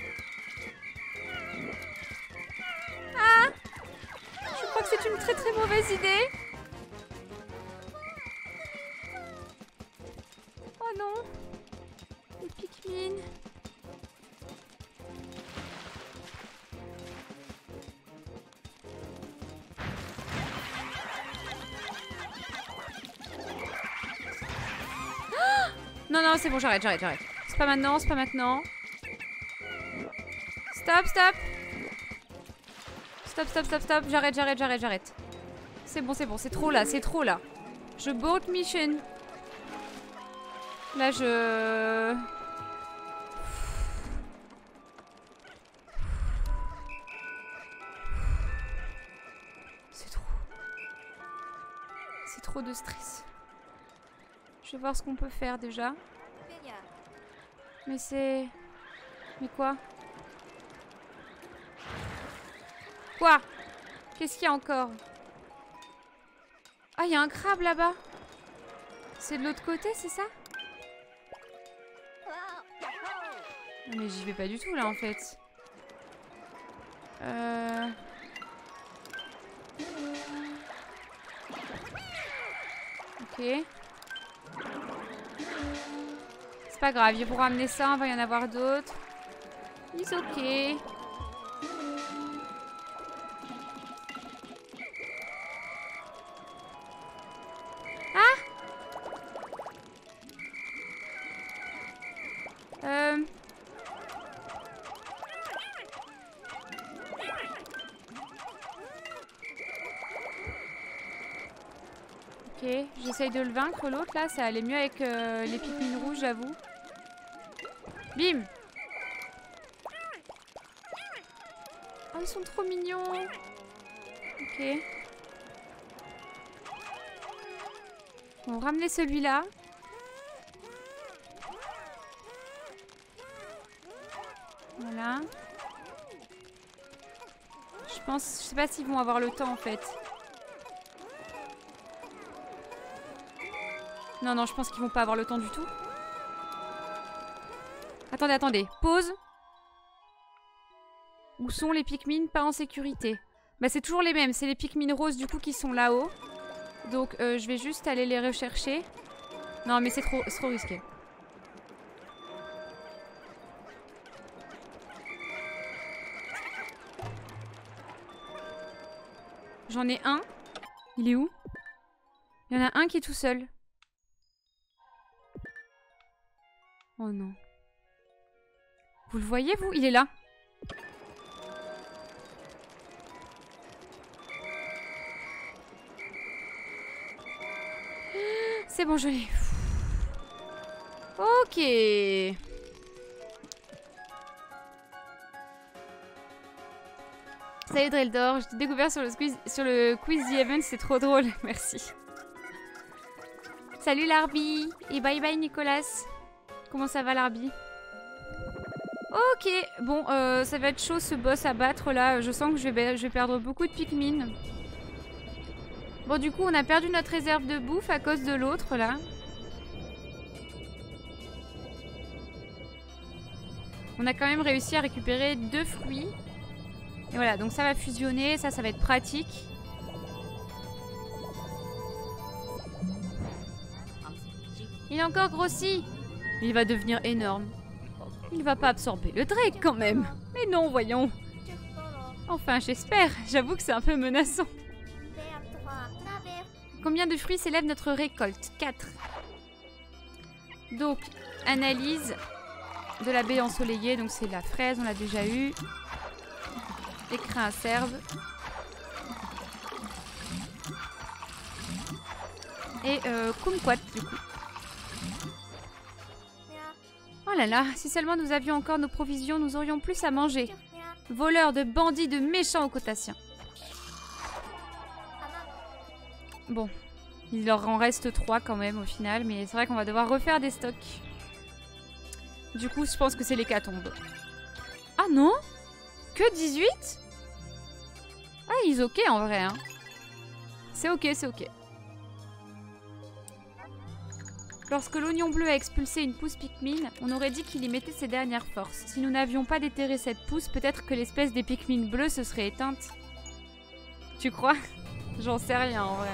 Ah, je crois que c'est une très très mauvaise idée. Oh non. Les Pikmin. Oh non, non, c'est bon, j'arrête, j'arrête, j'arrête. C'est pas maintenant, c'est pas maintenant. Stop, stop. Stop, stop, stop, stop. J'arrête, j'arrête, j'arrête, j'arrête. C'est bon, c'est bon, c'est trop là, c'est trop là. Je board mission. Là, je... C'est trop. C'est trop de stress. Je vais voir ce qu'on peut faire déjà. Mais c'est... Mais quoi? Quoi? Qu'est-ce qu'il y a encore? Ah, il y a un crabe là-bas. C'est de l'autre côté, c'est ça? Mais j'y vais pas du tout là en fait. Euh... Ok. C'est pas grave, il pourra amener ça, on va y en avoir d'autres. It's ok. Ah! Euh... Ok, j'essaye de le vaincre l'autre là, ça allait mieux avec euh, les Pikmin rouges, j'avoue. Bim! Oh, ils sont trop mignons! Ok. Bon, ramener celui-là. Voilà. Je pense, je sais pas s'ils vont avoir le temps en fait. Non, non, je pense qu'ils vont pas avoir le temps du tout. Attendez, attendez. Pause. Où sont les Pikmin pas en sécurité? Bah c'est toujours les mêmes. C'est les Pikmin roses du coup qui sont là-haut. Donc euh, je vais juste aller les rechercher. Non mais c'est trop, c'est trop risqué. J'en ai un. Il est où? Il y en a un qui est tout seul. Oh non. Vous le voyez, vous? Il est là. C'est bon, je l'ai. Ok. Salut Dreldor, je t'ai découvert sur le, squeeze, sur le quiz The Event, c'est trop drôle, merci. Salut Larbi, et bye bye Nicolas. Comment ça va Larbi? Ok, bon, euh, ça va être chaud ce boss à battre là, je sens que je vais, je vais perdre beaucoup de Pikmin. Bon du coup on a perdu notre réserve de bouffe à cause de l'autre là. On a quand même réussi à récupérer deux fruits. Et voilà, donc ça va fusionner, ça, ça va être pratique. Il a encore grossi. Il va devenir énorme. Il va pas absorber le Drake quand même. Mais non, voyons. Enfin, j'espère. J'avoue que c'est un peu menaçant. Combien de fruits s'élève notre récolte? quatre. Donc, analyse de la baie ensoleillée. Donc c'est la fraise, on l'a déjà eu. Écrin acerbe. Et euh, kumquat du coup. Oh là là, si seulement nous avions encore nos provisions, nous aurions plus à manger. Voleurs de bandits, de méchants Okotassiens. Bon, il leur en reste trois quand même au final, mais c'est vrai qu'on va devoir refaire des stocks. Du coup, je pense que c'est l'hécatombe. Ah non? Que dix-huit? Ah, ils ok en vrai. Hein. C'est ok, c'est ok. Lorsque l'oignon bleu a expulsé une pousse Pikmin, on aurait dit qu'il y mettait ses dernières forces. Si nous n'avions pas déterré cette pousse, peut-être que l'espèce des Pikmin bleus se serait éteinte. Tu crois? J'en sais rien en vrai.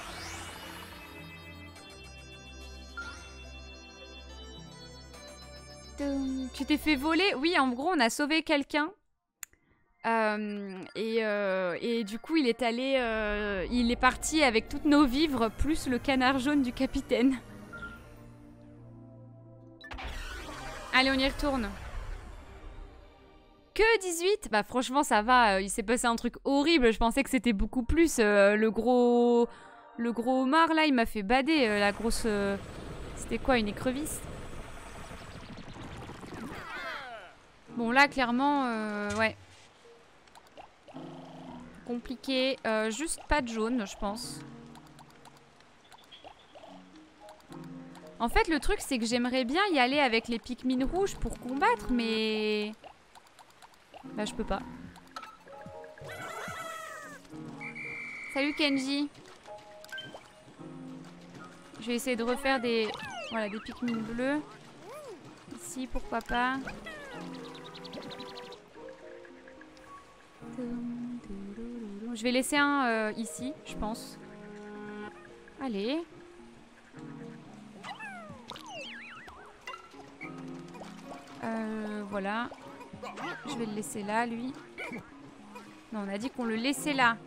Tu t'es fait voler? Oui, en gros, on a sauvé quelqu'un. Euh, et, euh, et du coup, il est allé... Euh, il est parti avec toutes nos vivres, plus le canard jaune du capitaine. Allez, on y retourne. Que dix-huit? Bah franchement, ça va. Il s'est passé un truc horrible. Je pensais que c'était beaucoup plus. Euh, le gros... Le gros homard, là, il m'a fait bader. Euh, la grosse... Euh... C'était quoi, une écrevisse? Bon, là, clairement, euh, ouais. Compliqué. Euh, juste pas de jaune, je pense. En fait, le truc, c'est que j'aimerais bien y aller avec les Pikmin rouges pour combattre, mais... Bah, je peux pas. Salut, Kenji. Je vais essayer de refaire des... Voilà, des Pikmin bleus. Ici, pourquoi pas. Je vais laisser un euh, ici, je pense. Allez. Euh, voilà. Je vais le laisser là, lui. Non, on a dit qu'on le laissait là.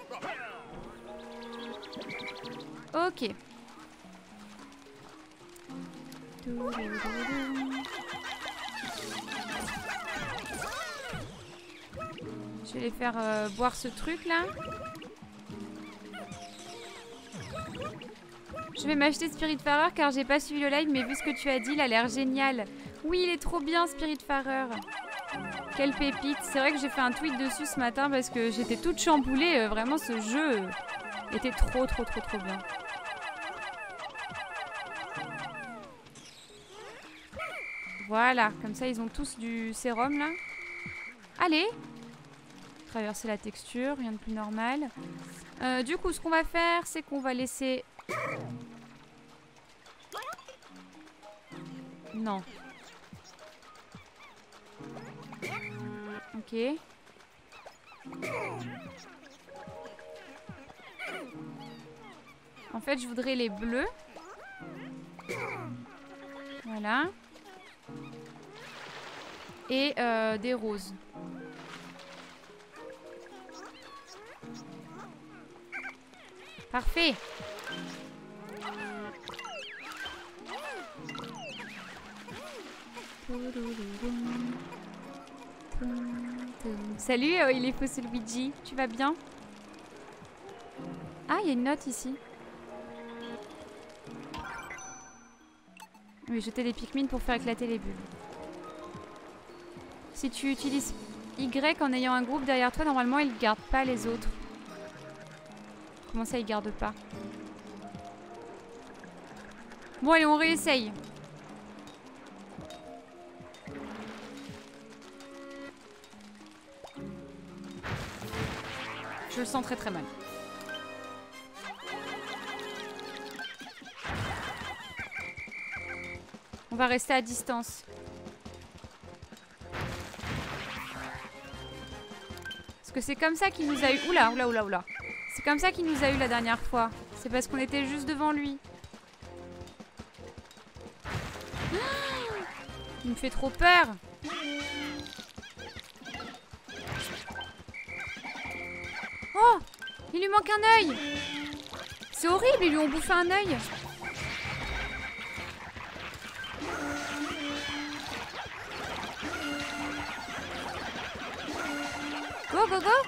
Ok. Je vais les faire euh, boire ce truc là. Je vais m'acheter Spiritfarer car j'ai pas suivi le live, mais vu ce que tu as dit, il a l'air génial. Oui, il est trop bien, Spiritfarer. Quelle pépite. C'est vrai que j'ai fait un tweet dessus ce matin parce que j'étais toute chamboulée. Euh, vraiment, ce jeu était trop, trop, trop, trop bien. Voilà, comme ça, ils ont tous du sérum, là. Allez. Traverser la texture, rien de plus normal. Euh, du coup, ce qu'on va faire, c'est qu'on va laisser... Non. Ok. En fait, je voudrais les bleus. Voilà. Et euh, des roses. Parfait. Salut, euh, il est faux, c'est Luigi. Tu vas bien? Ah, il y a une note ici. Oui, jeter des Pikmin pour faire éclater les bulles. Si tu utilises Y en ayant un groupe derrière toi, normalement, il ne garde pas les autres. Comment ça, il garde pas? Bon, allez, on réessaye. Je le sens très très mal. On va rester à distance. Parce que c'est comme ça qu'il nous a eu... Oula, oula, oula, oula. C'est comme ça qu'il nous a eu la dernière fois. C'est parce qu'on était juste devant lui. Il me fait trop peur. Oh, il lui manque un œil. C'est horrible, ils lui ont bouffé un œil. Go, go, go.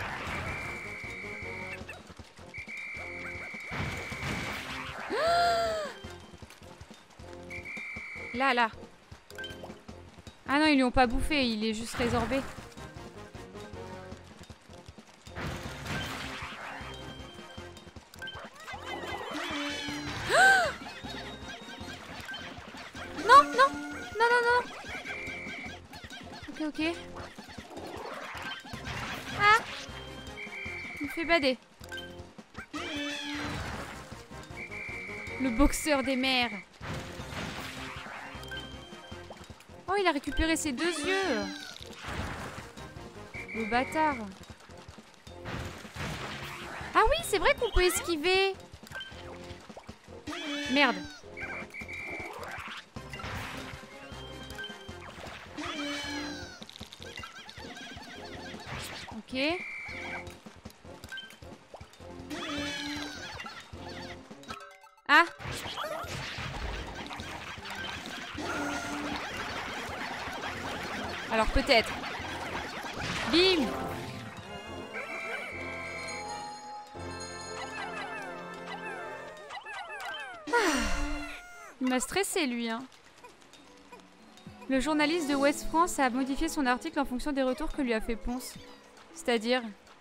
Là, là. Ah non, ils lui ont pas bouffé, il est juste résorbé. Non, non, non, non, non. Ok, ok. Ah, il me fait bader. Le boxeur des mers. Oh, il a récupéré ses deux yeux. Le bâtard. Ah oui, c'est vrai qu'on peut esquiver. Merde. Ok. Ah. Alors peut-être. Bim. Ah. Il m'a stressé lui, hein. Le journaliste de Ouest France a modifié son article en fonction des retours que lui a fait Ponce. C'est-à-dire...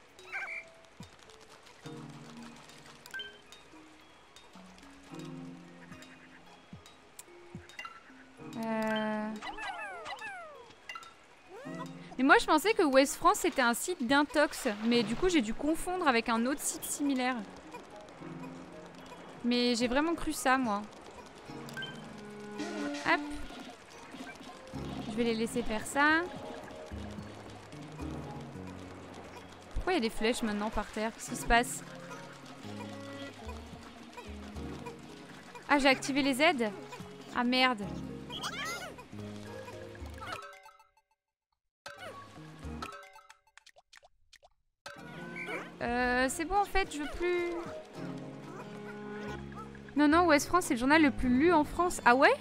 Euh... Mais moi je pensais que Ouest France c'était un site d'intox. Mais du coup j'ai dû confondre avec un autre site similaire. Mais j'ai vraiment cru ça moi. Hop. Je vais les laisser faire ça. Pourquoi il y a des flèches maintenant par terre? Qu'est-ce qui se passe? Ah, j'ai activé les aides? Ah merde. Euh, c'est bon en fait, je veux plus... Non, non, Ouest France, c'est le journal le plus lu en France. Ah ouais?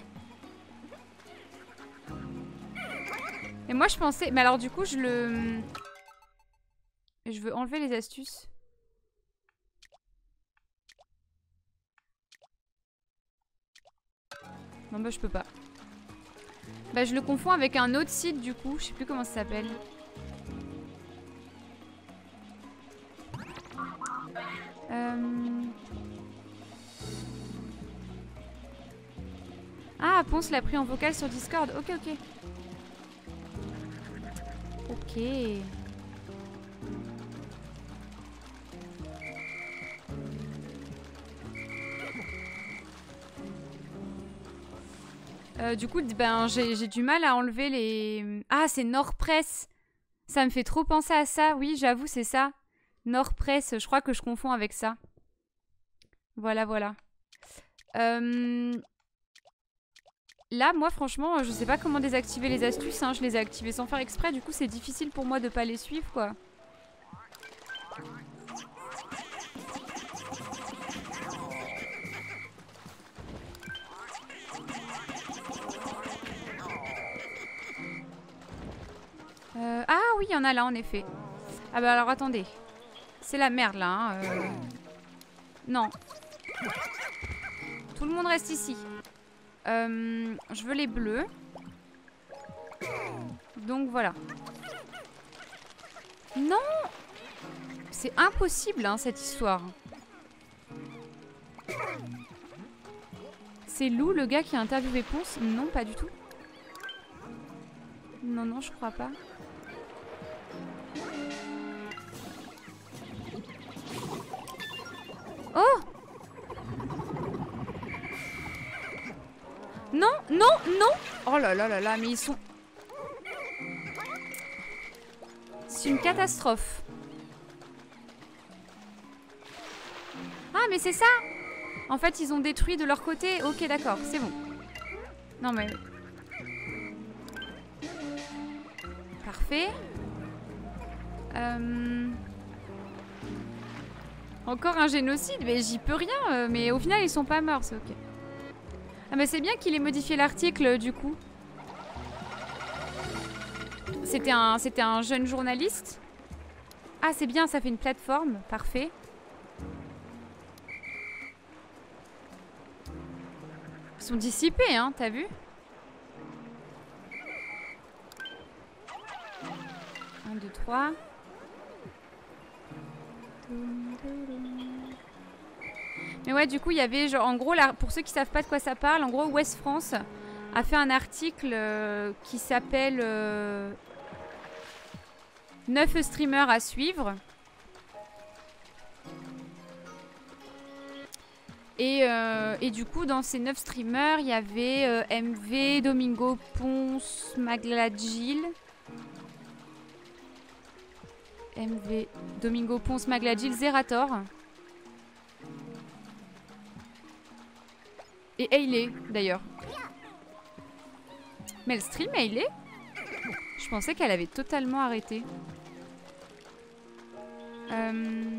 Et moi, je pensais... Mais alors, du coup, je le... Je veux enlever les astuces. Non, bah, je peux pas. Bah, je le confonds avec un autre site, du coup. Je sais plus comment ça s'appelle. Euh... Ah, Ponce l'a pris en vocal sur Discord. Ok, ok. Ok. Euh, du coup, ben, j'ai du mal à enlever les... Ah, c'est Nordpress. Ça me fait trop penser à ça. Oui, j'avoue, c'est ça. Nordpress, je crois que je confonds avec ça. Voilà, voilà. Euh... Là, moi, franchement, je sais pas comment désactiver les astuces. Hein. Je les ai activées sans faire exprès. Du coup, c'est difficile pour moi de pas les suivre, quoi. Euh... Ah oui, il y en a là, en effet. Ah bah alors, attendez. C'est la merde, là. Hein. Euh... Non. Tout le monde reste ici. Euh, je veux les bleus. Donc voilà. Non! C'est impossible hein, cette histoire. C'est Lou le gars qui a interviewé Ponce? Non, pas du tout. Non, non, je crois pas. Oh! Non, non, non! Oh là là là là, mais ils sont... C'est une catastrophe. Ah, mais c'est ça! En fait, ils ont détruit de leur côté. Ok, d'accord, c'est bon. Non, mais... Parfait. Euh... Encore un génocide? Mais j'y peux rien. Mais au final, ils sont pas morts, c'est ok. Ah mais c'est bien qu'il ait modifié l'article du coup. C'était un, c'était un jeune journaliste. Ah c'est bien, ça fait une plateforme, parfait. Ils sont dissipés hein, t'as vu? un, deux, trois. Mais ouais, du coup, il y avait genre, en gros, là, pour ceux qui savent pas de quoi ça parle, en gros, Ouest France a fait un article euh, qui s'appelle euh, neuf streamers à suivre. Et, euh, et du coup, dans ces neuf streamers, il y avait euh, M V, Domingo Ponce, Magladjil. M V, Domingo Ponce, Magladjil, Zerator. Et Hayley, d'ailleurs. Mais elle stream, Hayley? Je pensais qu'elle avait totalement arrêté. Euh...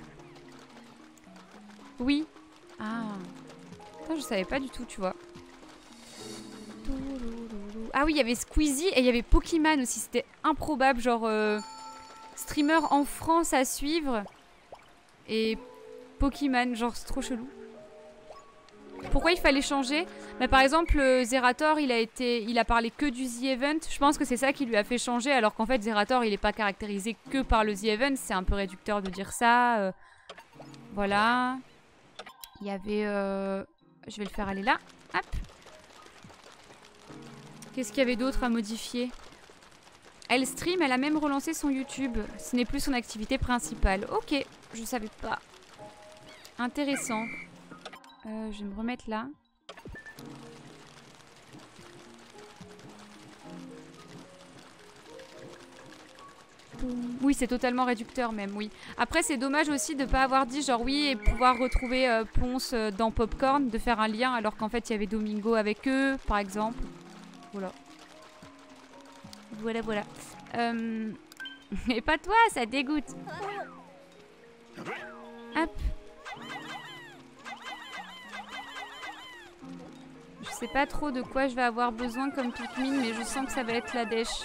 Oui. Ah. Putain, je savais pas du tout, tu vois. Ah oui, il y avait Squeezie et il y avait Pokémon aussi. C'était improbable, genre... Euh, streamer en France à suivre. Et Pokémon, genre c'est trop chelou. Pourquoi il fallait changer? Bah, par exemple, euh, Zerator, il a été, il a parlé que du The Event. Je pense que c'est ça qui lui a fait changer, alors qu'en fait, Zerator, il n'est pas caractérisé que par le The Event. C'est un peu réducteur de dire ça. Euh, voilà. Il y avait... Euh... Je vais le faire aller là. Hop. Qu'est-ce qu'il y avait d'autre à modifier? Elle stream, elle a même relancé son YouTube. Ce n'est plus son activité principale. Ok, je savais pas. Intéressant. Euh, je vais me remettre là. Oui, c'est totalement réducteur même, oui. Après, c'est dommage aussi de ne pas avoir dit genre oui et pouvoir retrouver euh, Ponce euh, dans Popcorn, de faire un lien alors qu'en fait il y avait Domingo avec eux, par exemple. Voilà. Voilà, voilà. Euh... Mais pas toi, ça dégoûte. Hop. Je sais pas trop de quoi je vais avoir besoin comme Pikmin, mais je sens que ça va être la dèche.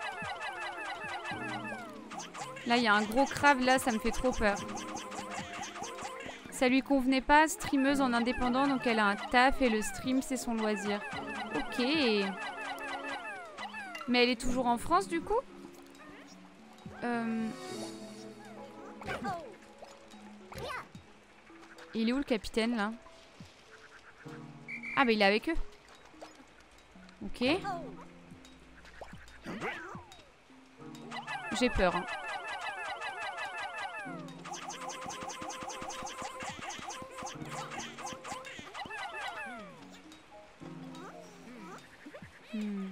Là, il y a un gros crave, là, ça me fait trop peur. Ça lui convenait pas, streameuse en indépendant, donc elle a un taf et le stream, c'est son loisir. Ok. Mais elle est toujours en France, du coup? euh... Il est où, le capitaine, là? Ah, bah, il est avec eux. Ok. J'ai peur, hein. Hmm.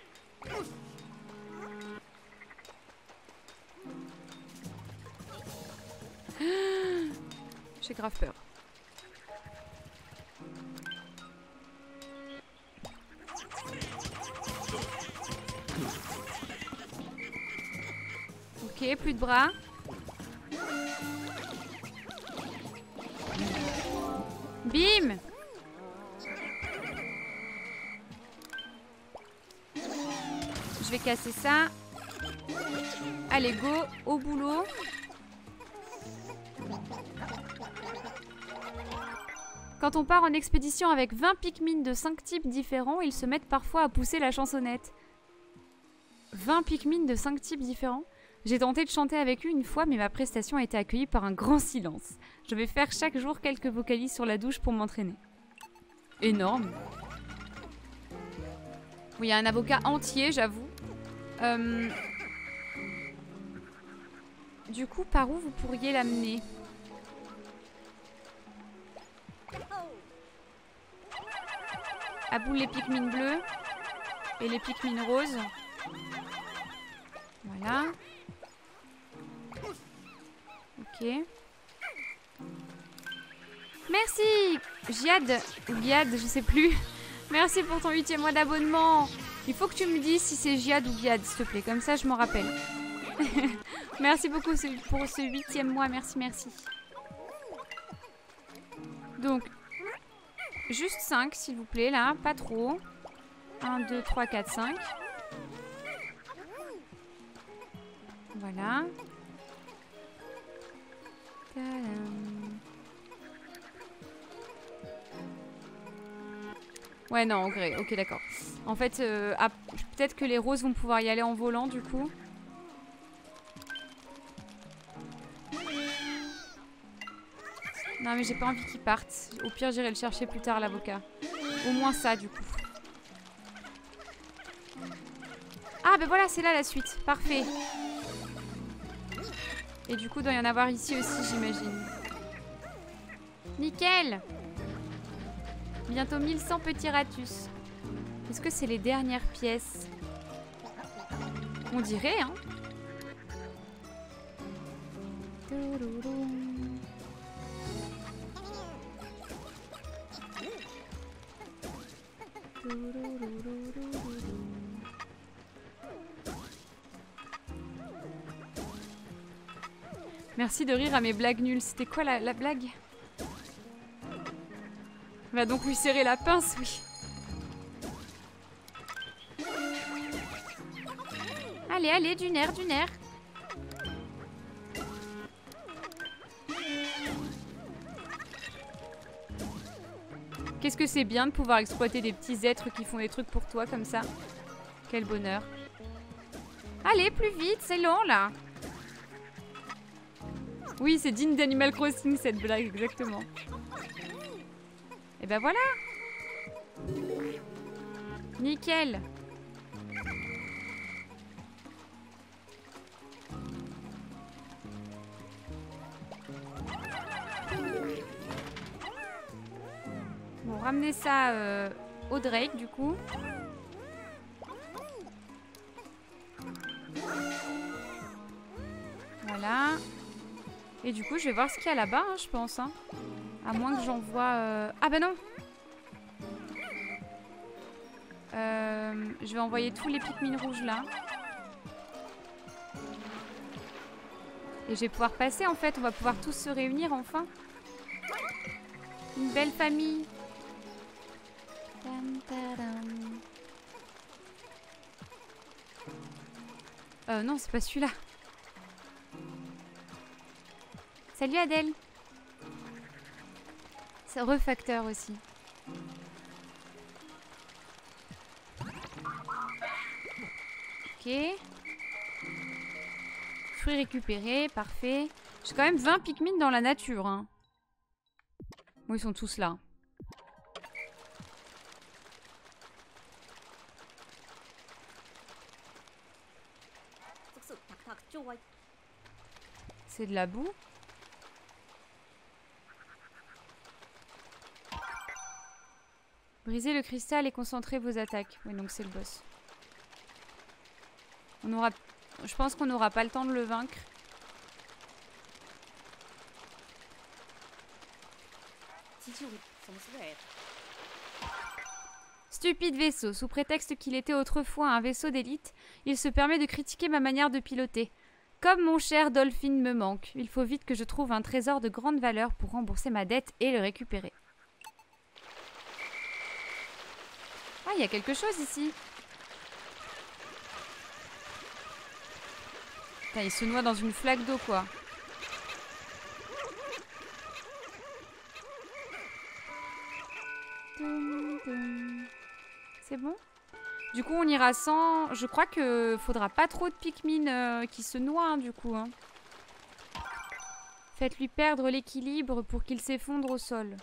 J'ai grave peur. Ok, plus de bras. Bim! Je vais casser ça. Allez, go, au boulot. Quand on part en expédition avec vingt Pikmin de cinq types différents, ils se mettent parfois à pousser la chansonnette. vingt Pikmin de cinq types différents? J'ai tenté de chanter avec eux une fois, mais ma prestation a été accueillie par un grand silence. Je vais faire chaque jour quelques vocalises sur la douche pour m'entraîner. Énorme. Oui, il y a un avocat entier, j'avoue. Euh... Du coup, par où vous pourriez l'amener? À bout les Pikmin bleus et les Pikmin roses. Voilà. Ok. Merci Giad ou Giad, je sais plus. Merci pour ton huitième mois d'abonnement. Il faut que tu me dises si c'est Giad ou Giad, s'il te plaît. Comme ça, je m'en rappelle. Merci beaucoup pour ce huitième mois. Merci, merci. Donc, juste cinq, s'il vous plaît, là. Pas trop. un, deux, trois, quatre, cinq. Voilà. Tadam. Ouais, non, en gré. Ok, d'accord. En fait, euh, ah, peut-être que les roses vont pouvoir y aller en volant, du coup. Non, mais j'ai pas envie qu'ils partent. Au pire, j'irai le chercher plus tard, l'avocat. Au moins ça, du coup. Ah, ben voilà, c'est là la suite. Parfait. Et du coup, il doit y en avoir ici aussi, j'imagine. Nickel! Bientôt mille cent petits ratus. Est-ce que c'est les dernières pièces? On dirait, hein? Merci de rire à mes blagues nulles. C'était quoi la, la blague? Va donc lui serrer la pince, oui. Allez, allez, du nerf, du nerf. Qu'est-ce que c'est bien de pouvoir exploiter des petits êtres qui font des trucs pour toi comme ça. Quel bonheur. Allez, plus vite, c'est long là. Oui, c'est digne d'Animal Crossing cette blague, exactement. Et ben voilà. Nickel. Bon, ramener ça euh, au Drake du coup. Voilà. Et du coup, je vais voir ce qu'il y a là-bas, hein, je pense. Hein. À moins que j'en vois... Euh... Ah bah non. euh, Je vais envoyer tous les Pikmin rouges là. Et je vais pouvoir passer en fait. On va pouvoir tous se réunir enfin. Une belle famille. Euh, non, c'est pas celui-là. Salut Adèle. C'est refacteur aussi. Ok. Fruits récupérés, parfait. J'ai quand même vingt Pikmin dans la nature. Hein. Bon, ils sont tous là. C'est de la boue. Brisez le cristal et concentrez vos attaques. Oui, donc c'est le boss. On aura... Je pense qu'on n'aura pas le temps de le vaincre. Stupide vaisseau. Sous prétexte qu'il était autrefois un vaisseau d'élite, il se permet de critiquer ma manière de piloter. Comme mon cher Dolphin me manque, il faut vite que je trouve un trésor de grande valeur pour rembourser ma dette et le récupérer. Ah, il y a quelque chose ici. Putain, il se noie dans une flaque d'eau, quoi. C'est bon? Du coup, on ira sans... Je crois que faudra pas trop de Pikmin euh, qui se noient, hein, du coup. Hein. Faites-lui perdre l'équilibre pour qu'il s'effondre au sol.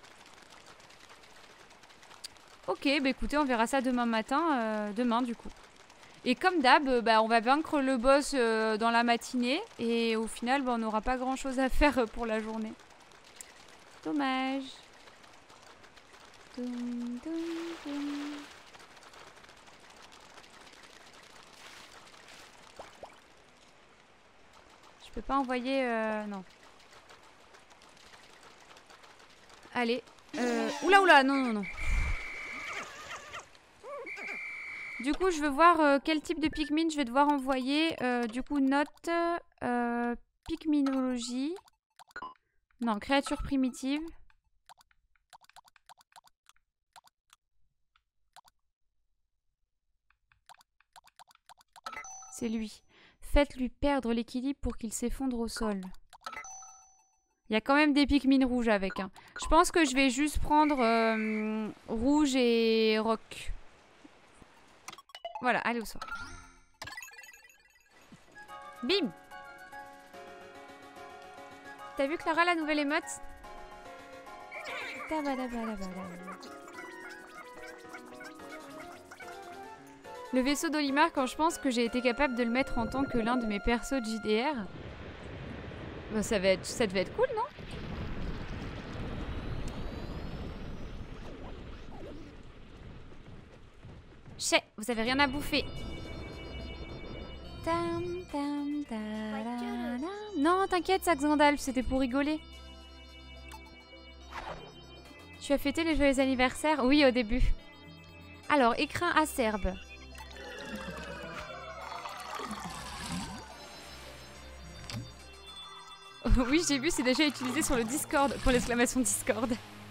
Ok, bah écoutez, on verra ça demain matin. Euh, demain, du coup. Et comme d'hab, bah, on va vaincre le boss euh, dans la matinée. Et au final, bah, on n'aura pas grand-chose à faire pour la journée. Dommage. Dum, dum, dum. Je peux pas envoyer... Euh, non. Allez. Euh, oula, oula, non, non, non. Du coup, je veux voir euh, quel type de Pikmin je vais devoir envoyer. Euh, du coup, note euh, Pikminologie. Non, créature primitive. C'est lui. Faites-lui perdre l'équilibre pour qu'il s'effondre au sol. Il y a quand même des Pikmin rouges avec. Hein. Je pense que je vais juste prendre euh, rouge et roc. Voilà, allez au sol. Bim! T'as vu Clara la nouvelle émote? Le vaisseau d'Olimar, quand je pense que j'ai été capable de le mettre en tant que l'un de mes persos de J D R, bah ça, va être, ça devait être cool, non? Chais, vous avez rien à bouffer. Tam, tam, tarara. Non, t'inquiète, Sax Gandalf, c'était pour rigoler. Tu as fêté les joyeux anniversaires? Oui, au début. Alors, écrin acerbe. Oui, j'ai vu, c'est déjà utilisé sur le Discord, pour l'exclamation Discord.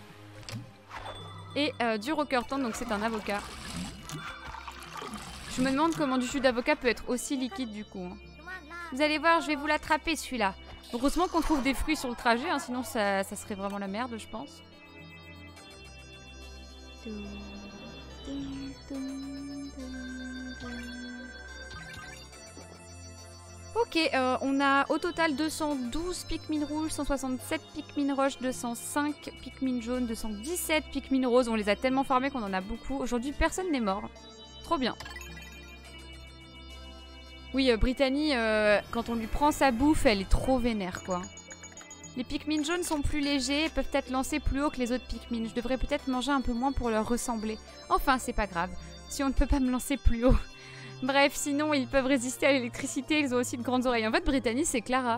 Et euh, du Rockerton, donc c'est un avocat. Je me demande comment du jus d'avocat peut être aussi liquide du coup. Vous allez voir, je vais vous l'attraper celui-là. Heureusement qu'on trouve des fruits sur le trajet, hein, sinon ça, ça serait vraiment la merde, je pense. Ok, euh, on a au total deux cent douze Pikmin rouges, cent soixante-sept Pikmin roches, deux cent cinq Pikmin jaunes, deux cent dix-sept Pikmin roses. On les a tellement farmés qu'on en a beaucoup. Aujourd'hui, personne n'est mort. Trop bien. Oui, euh, Brittany, euh, quand on lui prend sa bouffe, elle est trop vénère, quoi. Les Pikmin jaunes sont plus légers et peuvent être lancés plus haut que les autres Pikmin. Je devrais peut-être manger un peu moins pour leur ressembler. Enfin, c'est pas grave. Si on ne peut pas me lancer plus haut. Bref, sinon, ils peuvent résister à l'électricité. Ils ont aussi de grandes oreilles. En fait, Brittany, c'est Clara.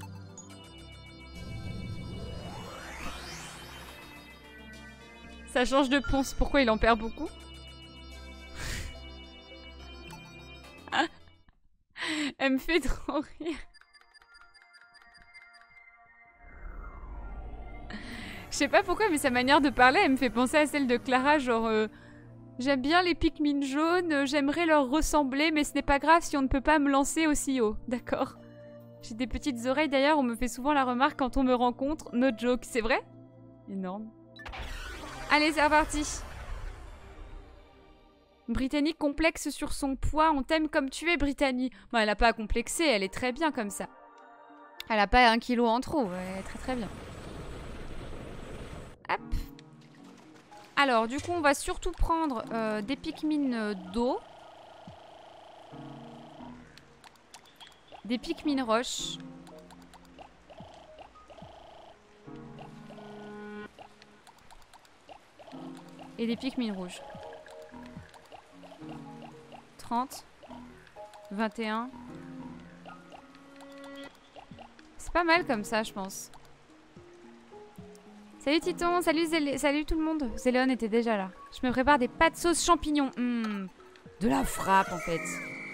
Ça change de ponce. Pourquoi il en perd beaucoup? Elle me fait trop rire. Je sais pas pourquoi, mais sa manière de parler, elle me fait penser à celle de Clara, genre... Euh, j'aime bien les Pikmin jaunes, euh, j'aimerais leur ressembler, mais ce n'est pas grave si on ne peut pas me lancer aussi haut. D'accord. J'ai des petites oreilles d'ailleurs, on me fait souvent la remarque quand on me rencontre. No joke, c'est vrai? Énorme. Allez, c'est reparti. Brittany complexe sur son poids, on t'aime comme tu es, Brittany. Bon, elle a pas à complexer, elle est très bien comme ça. Elle a pas un kilo en trop, elle est très très bien. Hop. Alors, du coup, on va surtout prendre euh, des Pikmin d'eau. Des Pikmin roches. Et des Pikmin rouges. trente. vingt et un. C'est pas mal comme ça, je pense. Salut Titon, salut, Zélé... salut tout le monde. Zéléon était déjà là. Je me prépare des pâtes sauce champignons. Mmh. De la frappe en fait.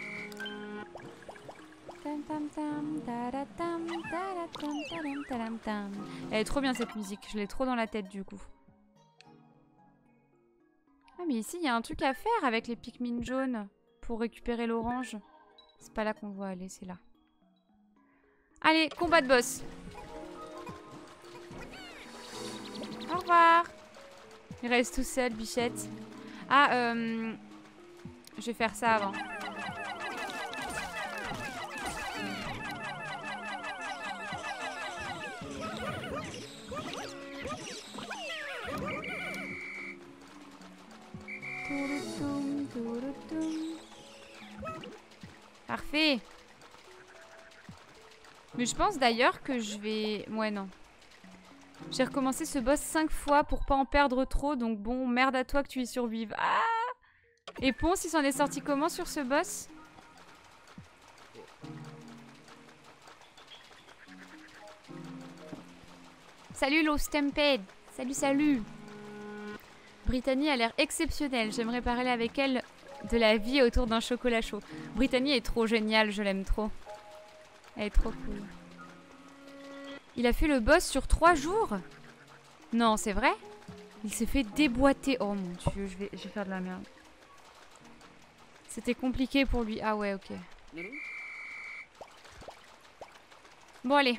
Elle est trop bien cette musique. Je l'ai trop dans la tête du coup. Ah mais ici il y a un truc à faire avec les Pikmin jaunes. Pour récupérer l'orange. C'est pas là qu'on doit aller, c'est là. Allez, combat de boss. Au revoir. Il reste tout seul, bichette. Ah, euh... je vais faire ça avant. Parfait. Mais je pense d'ailleurs que je vais... Ouais, non. J'ai recommencé ce boss cinq fois pour pas en perdre trop. Donc bon, merde à toi que tu y survives. Ah! Et Ponce, il s'en est sorti comment sur ce boss? Salut Lost Tempad. Salut, salut. Brittany a l'air exceptionnelle. J'aimerais parler avec elle de la vie autour d'un chocolat chaud. Brittany est trop géniale, je l'aime trop. Elle est trop cool. Il a fait le boss sur trois jours? Non, c'est vrai? Il s'est fait déboîter. Oh mon dieu, je vais, je vais faire de la merde. C'était compliqué pour lui. Ah ouais, ok. Bon, allez.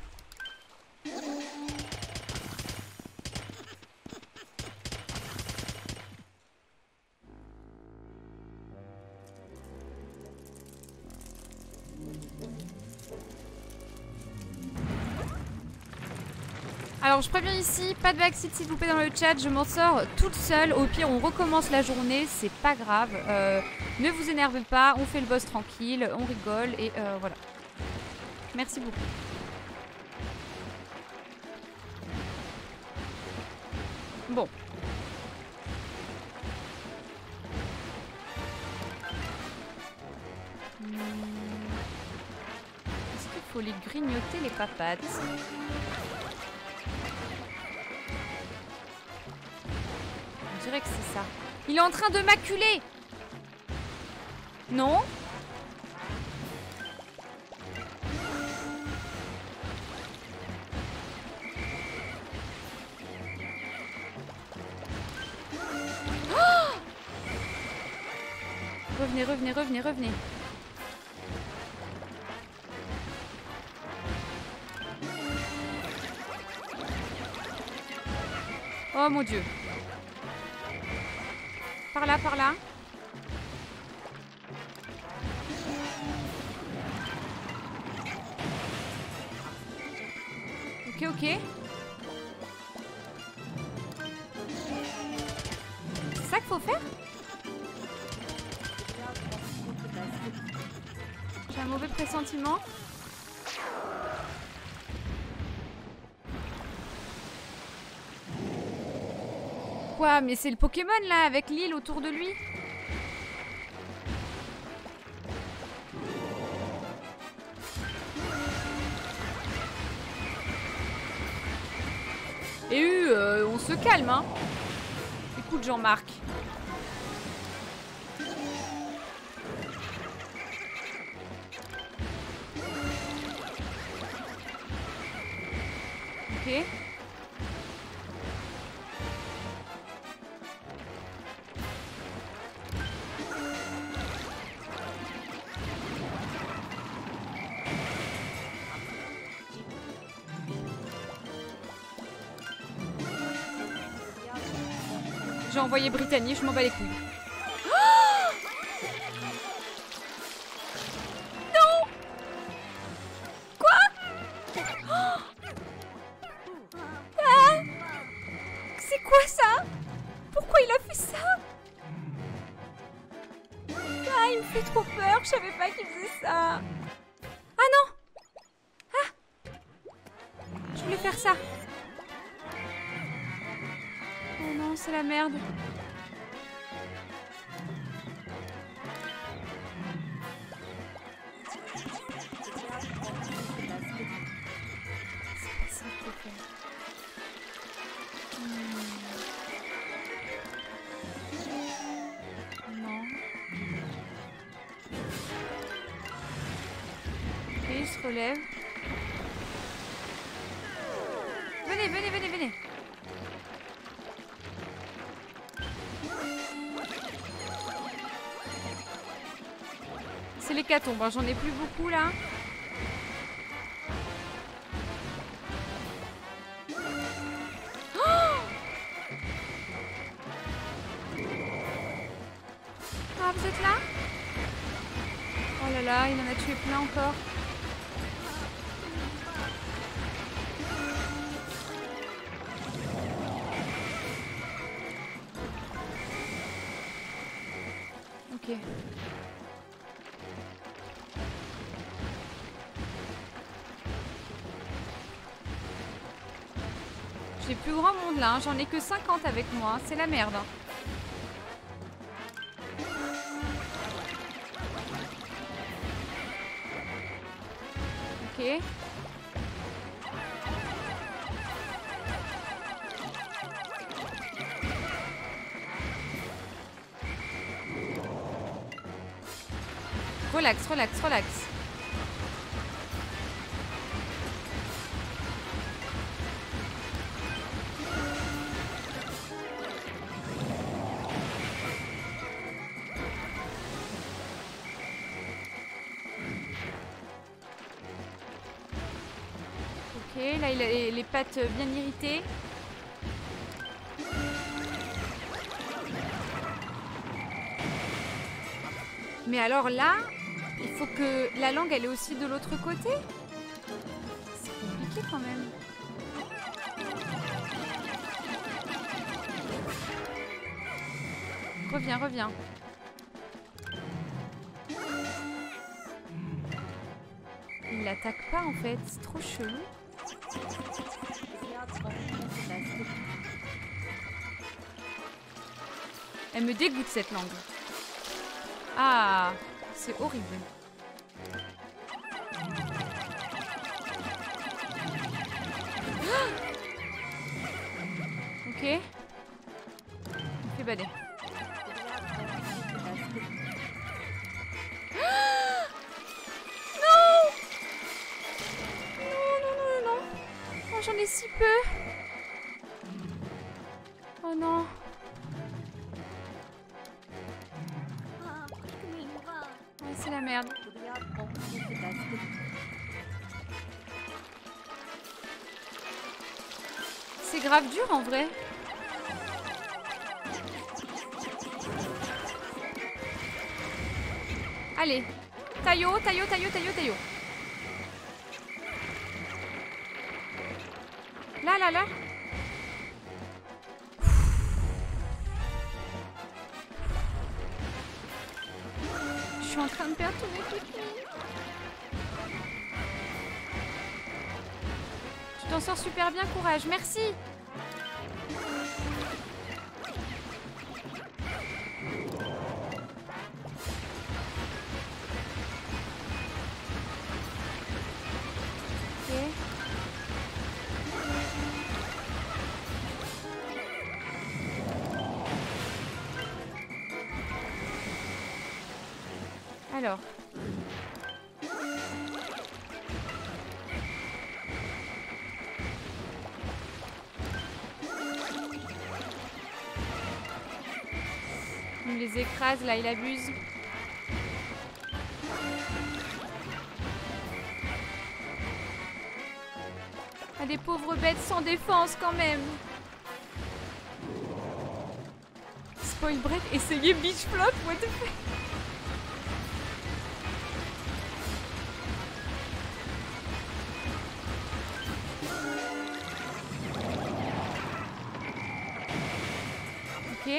Alors je préviens ici, pas de backseat s'il vous plaît dans le chat, je m'en sors toute seule, au pire on recommence la journée, c'est pas grave, euh, ne vous énervez pas, on fait le boss tranquille, on rigole et euh, voilà. Merci beaucoup. Bon. Hmm. Est-ce qu'il faut les grignoter les papates ? Je dirais que c'est ça. Il est en train de maculer. Non? Oh! Revenez, revenez, revenez, revenez. Oh mon dieu. Par là, par là. Ok, ok. C'est ça qu'il faut faire? J'ai un mauvais pressentiment. Quoi? Mais c'est le Pokémon là, avec l'île autour de lui. Et euh, on se calme, hein. Écoute, Jean-Marc. Ok. J'ai envoyé Brittany, je m'en bats les couilles. Oh non! Quoi? Oh ah c'est quoi ça? Pourquoi il a fait ça? Ah, il me fait trop peur, je savais pas qu'il faisait ça. Ah non! Ah! Je voulais faire ça. Oh non, c'est la merde. C'est pas ça qu'il faut faire. Hmm. Non. Ok, il se relève. Venez, venez, venez, venez. C'est l'hécatombe, hein. J'en ai plus beaucoup là. Oh ah, vous êtes là? Oh là là, il en a tué plein encore. Ok. J'ai plus grand monde là, hein. J'en ai que cinquante avec moi, c'est la merde. Ok. Relax, relax, relax. Ok, là il a les, les pattes bien irritées. Mais alors là, il faut que la langue elle est aussi de l'autre côté. C'est compliqué quand même. Reviens, reviens. Il l'attaque pas en fait, c'est trop chelou. Elle me dégoûte cette langue. Ah, c'est horrible. Ah ok. Il me fait bader. Ah non! Non, non, non, non. Oh, j'en ai si peu. Oh non. C'est la merde. C'est grave dur en vrai. Allez. Taillot, taillot, taillot, taillot, taillot. Là, là, là. Je suis en train de perdre tous mes trucs. Tu t'en sors super bien, courage. Merci. Alors. Il les écrase là, il abuse. Ah, des pauvres bêtes sans défense quand même. Spoil break, essayez beach flop, what the fuck. Ok.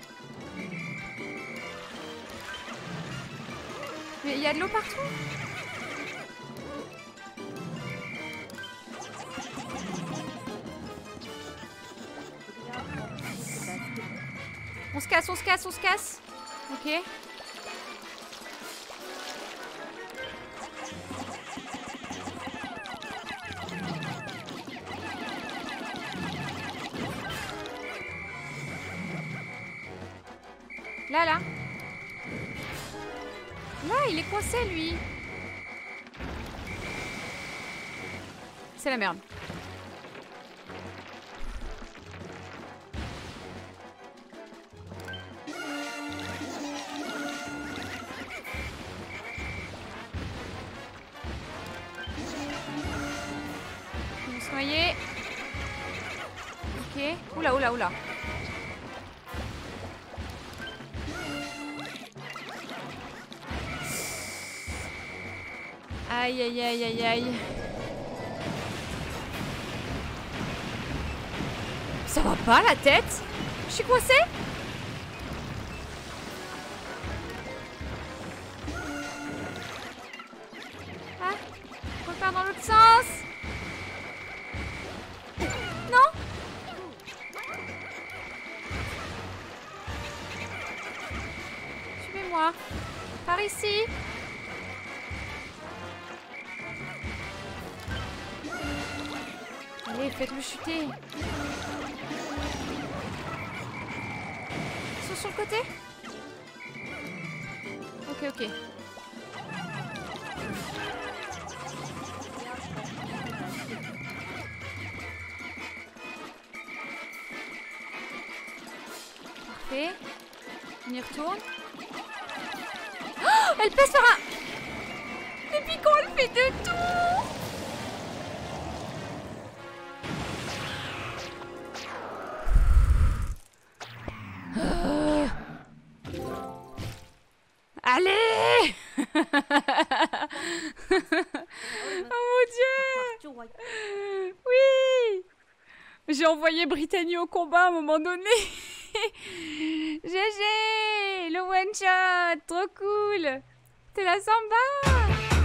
Mais il y a de l'eau partout. On se casse, on se casse, on se casse. Ok. Là, là. Là, il est coincé, lui. C'est la merde. On va se noyer. Ok. Oula, oula, oula. Aïe, aïe, aïe, aïe, aïe. Ça va pas, la tête? Je suis coincée? Ah, on repart dans l'autre sens. Non? Suivez-moi. Par ici. Allez, faites-le chuter. Ils sont sur le côté? Ok, ok. Parfait. On y retourne. Oh, elle passe par un... Et puis quand elle fait deux tours. Allez. Oh mon Dieu. Oui. J'ai envoyé Brittany au combat à un moment donné. G G. Le one shot. Trop cool. C'est la samba.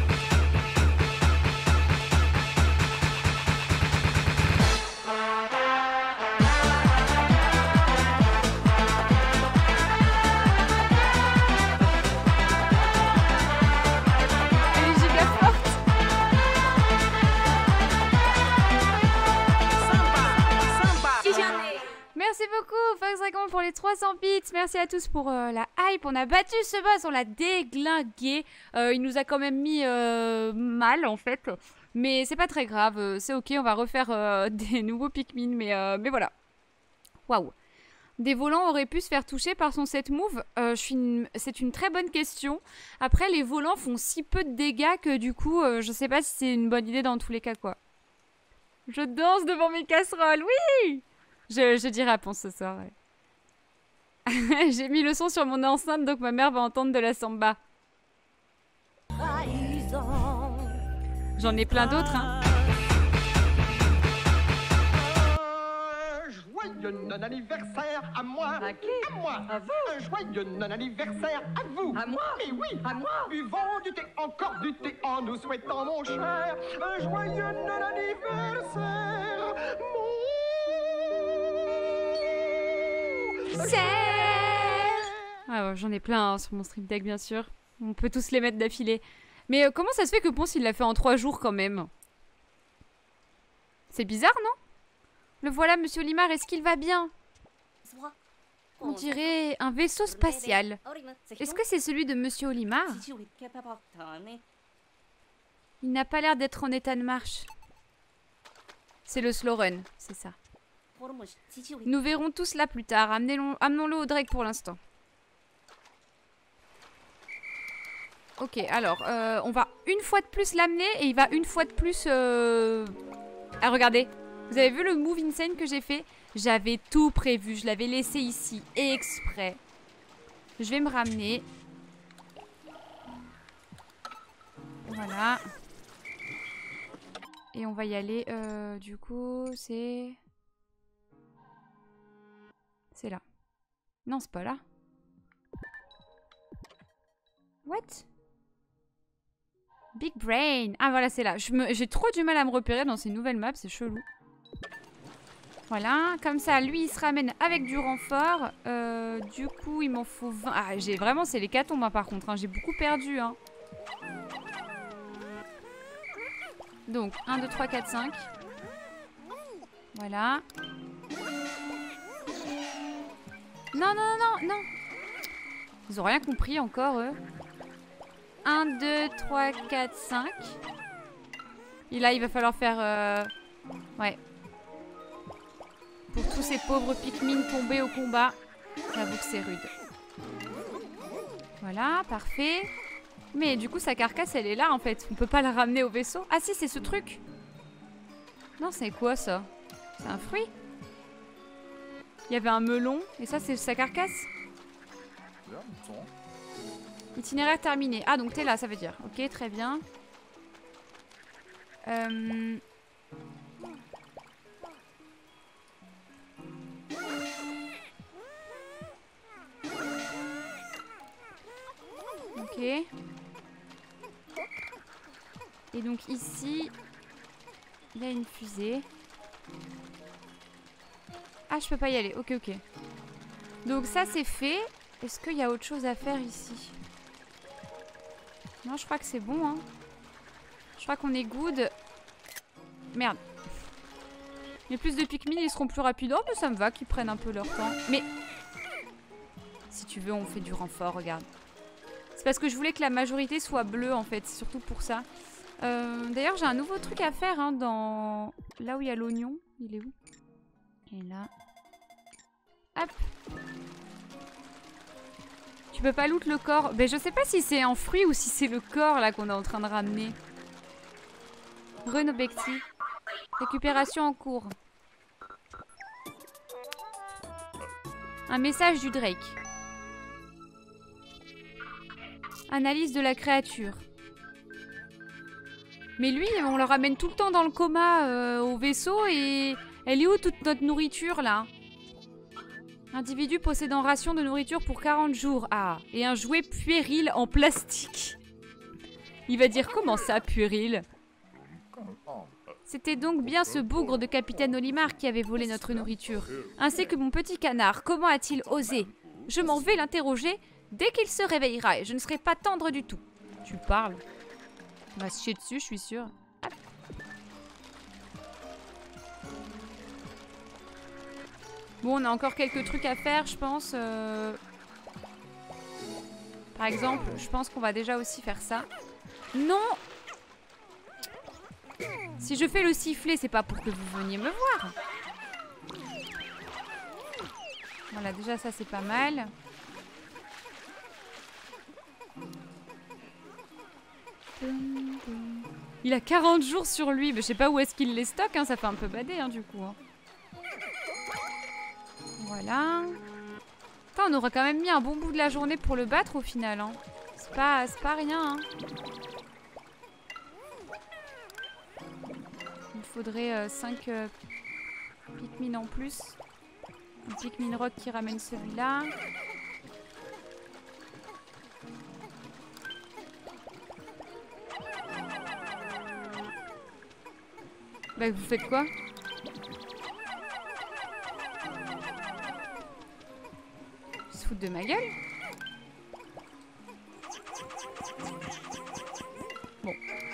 Merci beaucoup Fox Dragon pour les trois cents bits. Merci à tous pour euh, la hype. On a battu ce boss, on l'a déglingué. Euh, il nous a quand même mis euh, mal en fait. Mais c'est pas très grave, c'est ok, on va refaire euh, des nouveaux Pikmin. Mais, euh, mais voilà. Waouh. Des volants auraient pu se faire toucher par son set move euh, une... C'est une très bonne question. Après, les volants font si peu de dégâts que du coup, euh, je sais pas si c'est une bonne idée dans tous les cas quoi. Je danse devant mes casseroles, oui. Je, je dirai réponse ce soir. Ouais. J'ai mis le son sur mon enceinte, donc ma mère va entendre de la samba. J'en ai plein d'autres, hein. Joyeux non-anniversaire à moi. À qui? À moi. À vous? Un joyeux non-anniversaire à vous. À moi? Mais oui, À moi? buvons du thé, encore du thé, en nous souhaitant, mon cher, un joyeux non-anniversaire, mon... Ah ouais, j'en ai plein hein, sur mon stream deck, bien sûr. On peut tous les mettre d'affilée. Mais euh, comment ça se fait que Ponce, il l'a fait en trois jours, quand même? C'est bizarre, non? Le voilà, monsieur Olimar, est-ce qu'il va bien? On dirait un vaisseau spatial. Est-ce que c'est celui de monsieur Olimar? Il n'a pas l'air d'être en état de marche. C'est le slow run, c'est ça. Nous verrons tout cela plus tard. Amenez-le- Amenons-le au Drake pour l'instant. Ok, alors, euh, on va une fois de plus l'amener et il va une fois de plus... Euh... Ah, regardez. Vous avez vu le move insane que j'ai fait? J'avais tout prévu. Je l'avais laissé ici, exprès. Je vais me ramener. Voilà. Et on va y aller. Euh, du coup, c'est... C'est là. Non, c'est pas là. What? Big Brain. Ah voilà, c'est là. J'ai trop du mal à me repérer dans ces nouvelles maps, c'est chelou. Voilà, comme ça, lui, il se ramène avec du renfort. Euh, du coup, il m'en faut vingt. Ah, j'ai vraiment, c'est l'hécatombe, hein, par contre. Hein. J'ai beaucoup perdu. Hein. Donc, un, deux, trois, quatre, cinq. Voilà. Non, non, non, non, non. Ils ont rien compris encore, eux. un, deux, trois, quatre, cinq. Et là, il va falloir faire... Euh... Ouais. Pour tous ces pauvres Pikmin tombés au combat. J'avoue que c'est rude. Voilà, parfait. Mais du coup, sa carcasse, elle est là, en fait. On peut pas la ramener au vaisseau. Ah si, c'est ce truc. Non, c'est quoi, ça? C'est un fruit? Il y avait un melon. Et ça, c'est sa carcasse? Itinéraire terminé. Ah, donc t'es là, ça veut dire. Ok, très bien. Euh... Ok. Et donc ici, il y a une fusée. Ah, je peux pas y aller. Ok, ok. Donc ça, c'est fait. Est-ce qu'il y a autre chose à faire ici? Non, je crois que c'est bon, hein. Je crois qu'on est good. Merde. Les plus de Pikmin, ils seront plus rapides. Oh, mais ça me va qu'ils prennent un peu leur temps. Mais... Si tu veux, on fait du renfort, regarde. C'est parce que je voulais que la majorité soit bleue, en fait. C'est surtout pour ça. Euh, D'ailleurs, j'ai un nouveau truc à faire, hein, dans... Là où il y a l'oignon. Il est où? Et là... Hop. Tu peux pas loot le corps. Ben, je sais pas si c'est un fruit ou si c'est le corps, là, qu'on est en train de ramener. Run objectif. Récupération en cours. Un message du Drake. Analyse de la créature. Mais lui, on le ramène tout le temps dans le coma euh, au vaisseau et... Elle est où toute notre nourriture, là? Individu possédant ration de nourriture pour quarante jours. Ah, et un jouet puéril en plastique. Il va dire comment ça, puéril? C'était donc bien ce bougre de capitaine Olimar qui avait volé notre nourriture. Ainsi que mon petit canard. Comment a-t-il osé? Je m'en vais l'interroger dès qu'il se réveillera et je ne serai pas tendre du tout. Tu parles. On va se chier dessus, je suis sûre. Hop. Bon, on a encore quelques trucs à faire, je pense. Euh... Par exemple, je pense qu'on va déjà aussi faire ça. Non! Si je fais le sifflet, c'est pas pour que vous veniez me voir. Voilà, déjà ça c'est pas mal. Il a quarante jours sur lui, mais je sais pas où est-ce qu'il les stocke, hein, ça fait un peu bader hein, du coup. Hein. Voilà. Attends, on aura quand même mis un bon bout de la journée pour le battre au final. Hein. C'est pas, c'est pas rien. Hein. faudrait euh, cinq euh, Pikmin en plus. Un Pikmin Rock qui ramène celui-là. Bah vous faites quoi? Ils se foutent de ma gueule? Bon.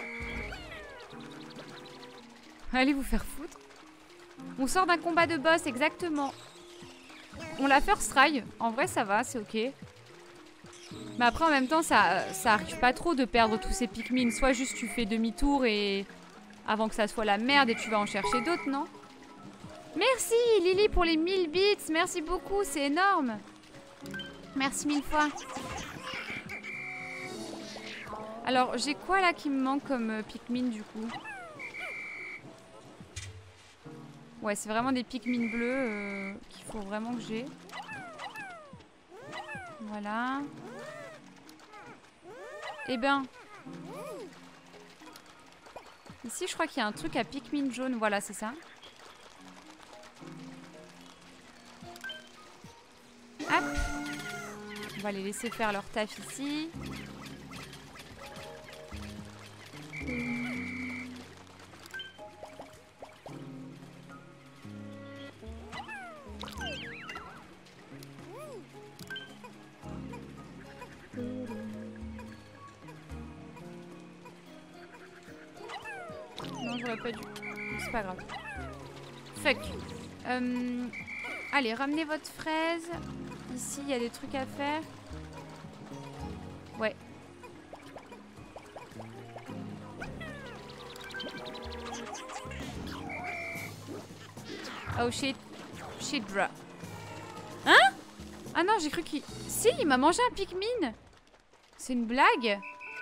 Allez vous faire foutre. On sort d'un combat de boss, exactement. On l'a first try. En vrai ça va, c'est ok. Mais après en même temps ça, ça arrive pas trop de perdre tous ces Pikmin. Soit juste tu fais demi-tour et... avant que ça soit la merde et tu vas en chercher d'autres, non? Merci Lily pour les mille bits. Merci beaucoup, c'est énorme. Merci mille fois. Alors, j'ai quoi là qui me manque comme euh, Pikmin du coup? Ouais, c'est vraiment des Pikmin bleus euh, qu'il faut vraiment que j'ai. Voilà. Eh ben... ici, je crois qu'il y a un truc à Pikmin jaune. Voilà, c'est ça. Hop. On va les laisser faire leur taf ici. Non, j'aurais pas dû. C'est pas grave. Fuck. Euh... Allez, ramenez votre fraise. Ici, il y a des trucs à faire. Ouais. Oh shit. Shit, bro. Hein? Ah non, j'ai cru qu'il... Si, il m'a mangé un Pikmin. C'est une blague?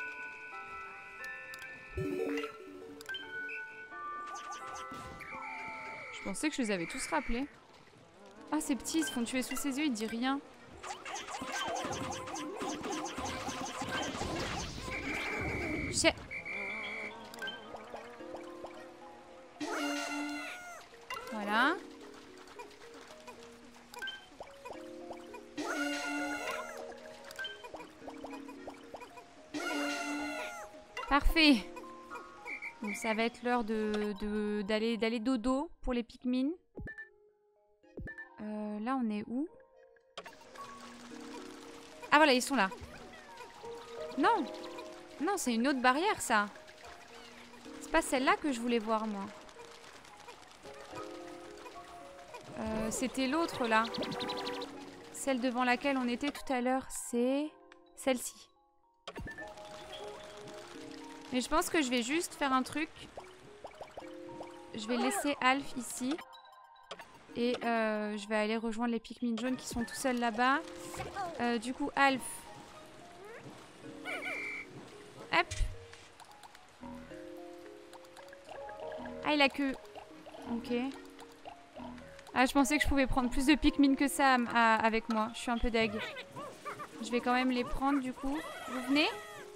Je pensais que je les avais tous rappelés. Ah, ces petits, ils se font tuer sous ses yeux, il dit rien. Chais. Voilà. Parfait. Donc ça va être l'heure de, de, d'aller, d'aller dodo pour les Pikmin. Euh, là, on est où? Ah voilà, ils sont là. Non. Non, c'est une autre barrière, ça. C'est pas celle-là que je voulais voir, moi. Euh, C'était l'autre, là. Celle devant laquelle on était tout à l'heure, c'est celle-ci. Mais je pense que je vais juste faire un truc. Je vais laisser Alf ici. Et euh, je vais aller rejoindre les Pikmin jaunes qui sont tout seuls là-bas. Euh, du coup, Alf. Hop. Ah, il a que... Ok. Ah, je pensais que je pouvais prendre plus de Pikmin que ça à, à, avec moi. Je suis un peu deg. Je vais quand même les prendre du coup. Vous venez?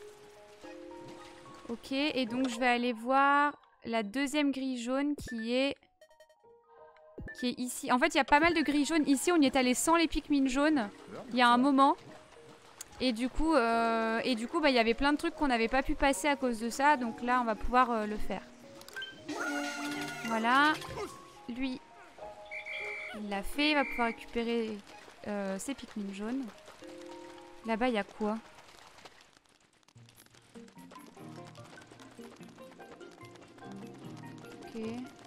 Ok, et donc je vais aller voir la deuxième grille jaune qui est... qui est ici. En fait, il y a pas mal de grilles jaunes. Ici, on y est allé sans les Pikmin jaunes. Il y a un moment. Et du coup, euh, et du coup, bah, il y avait plein de trucs qu'on n'avait pas pu passer à cause de ça. Donc là, on va pouvoir euh, le faire. Voilà. Lui, il l'a fait. Il va pouvoir récupérer euh, ses Pikmin jaunes. Là-bas, il y a quoi? Ok.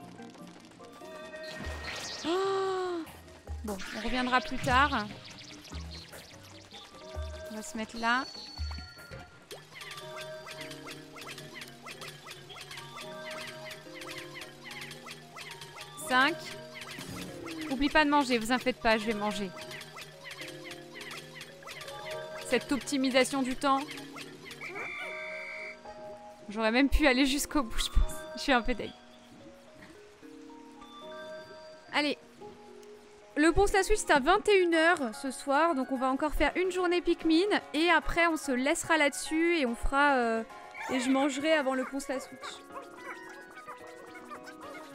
Oh, bon, on reviendra plus tard. On va se mettre là. cinq. Oublie pas de manger, vous en faites pas, je vais manger. Cette optimisation du temps. J'aurais même pu aller jusqu'au bout, je pense. Je suis un peu deg. Allez. Le Ponce la Switch, c'est à vingt et une heures ce soir. Donc on va encore faire une journée Pikmin. Et après, on se laissera là-dessus. Et on fera... Euh, et je mangerai avant le Ponce la Switch.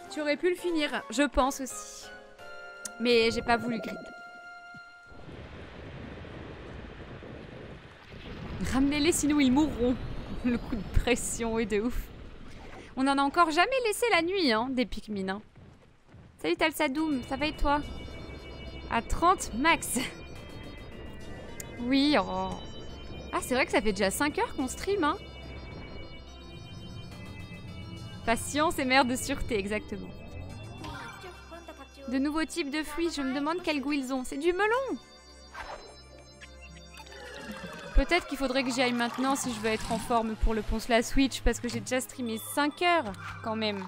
Tu aurais pu le finir, je pense aussi. Mais j'ai pas voulu grid. Ramenez-les sinon ils mourront. Le coup de pression est de ouf. On en a encore jamais laissé la nuit, hein, des Pikmin. Hein. Salut Talsadoum, ça va et toi? À trente max. Oui, oh. Ah, c'est vrai que ça fait déjà cinq heures qu'on stream, hein. Patience et mère de sûreté, exactement. De nouveaux types de fruits, je me demande quel goût ils ont. C'est du melon. Peut-être qu'il faudrait que j'y aille maintenant si je veux être en forme pour le Ponce la Switch, parce que j'ai déjà streamé cinq heures, quand même.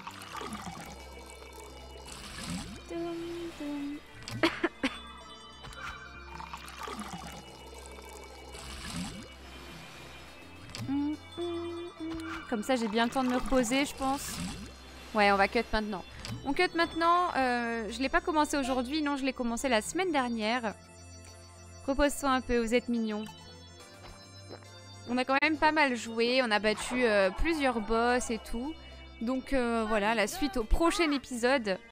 Comme ça, j'ai bien le temps de me reposer, je pense. Ouais, on va cut maintenant. On cut maintenant. Euh, je l'ai pas commencé aujourd'hui. Non, je l'ai commencé la semaine dernière. Repose-toi un peu, vous êtes mignons. On a quand même pas mal joué. On a battu euh, plusieurs boss et tout. Donc euh, voilà, la suite au prochain épisode.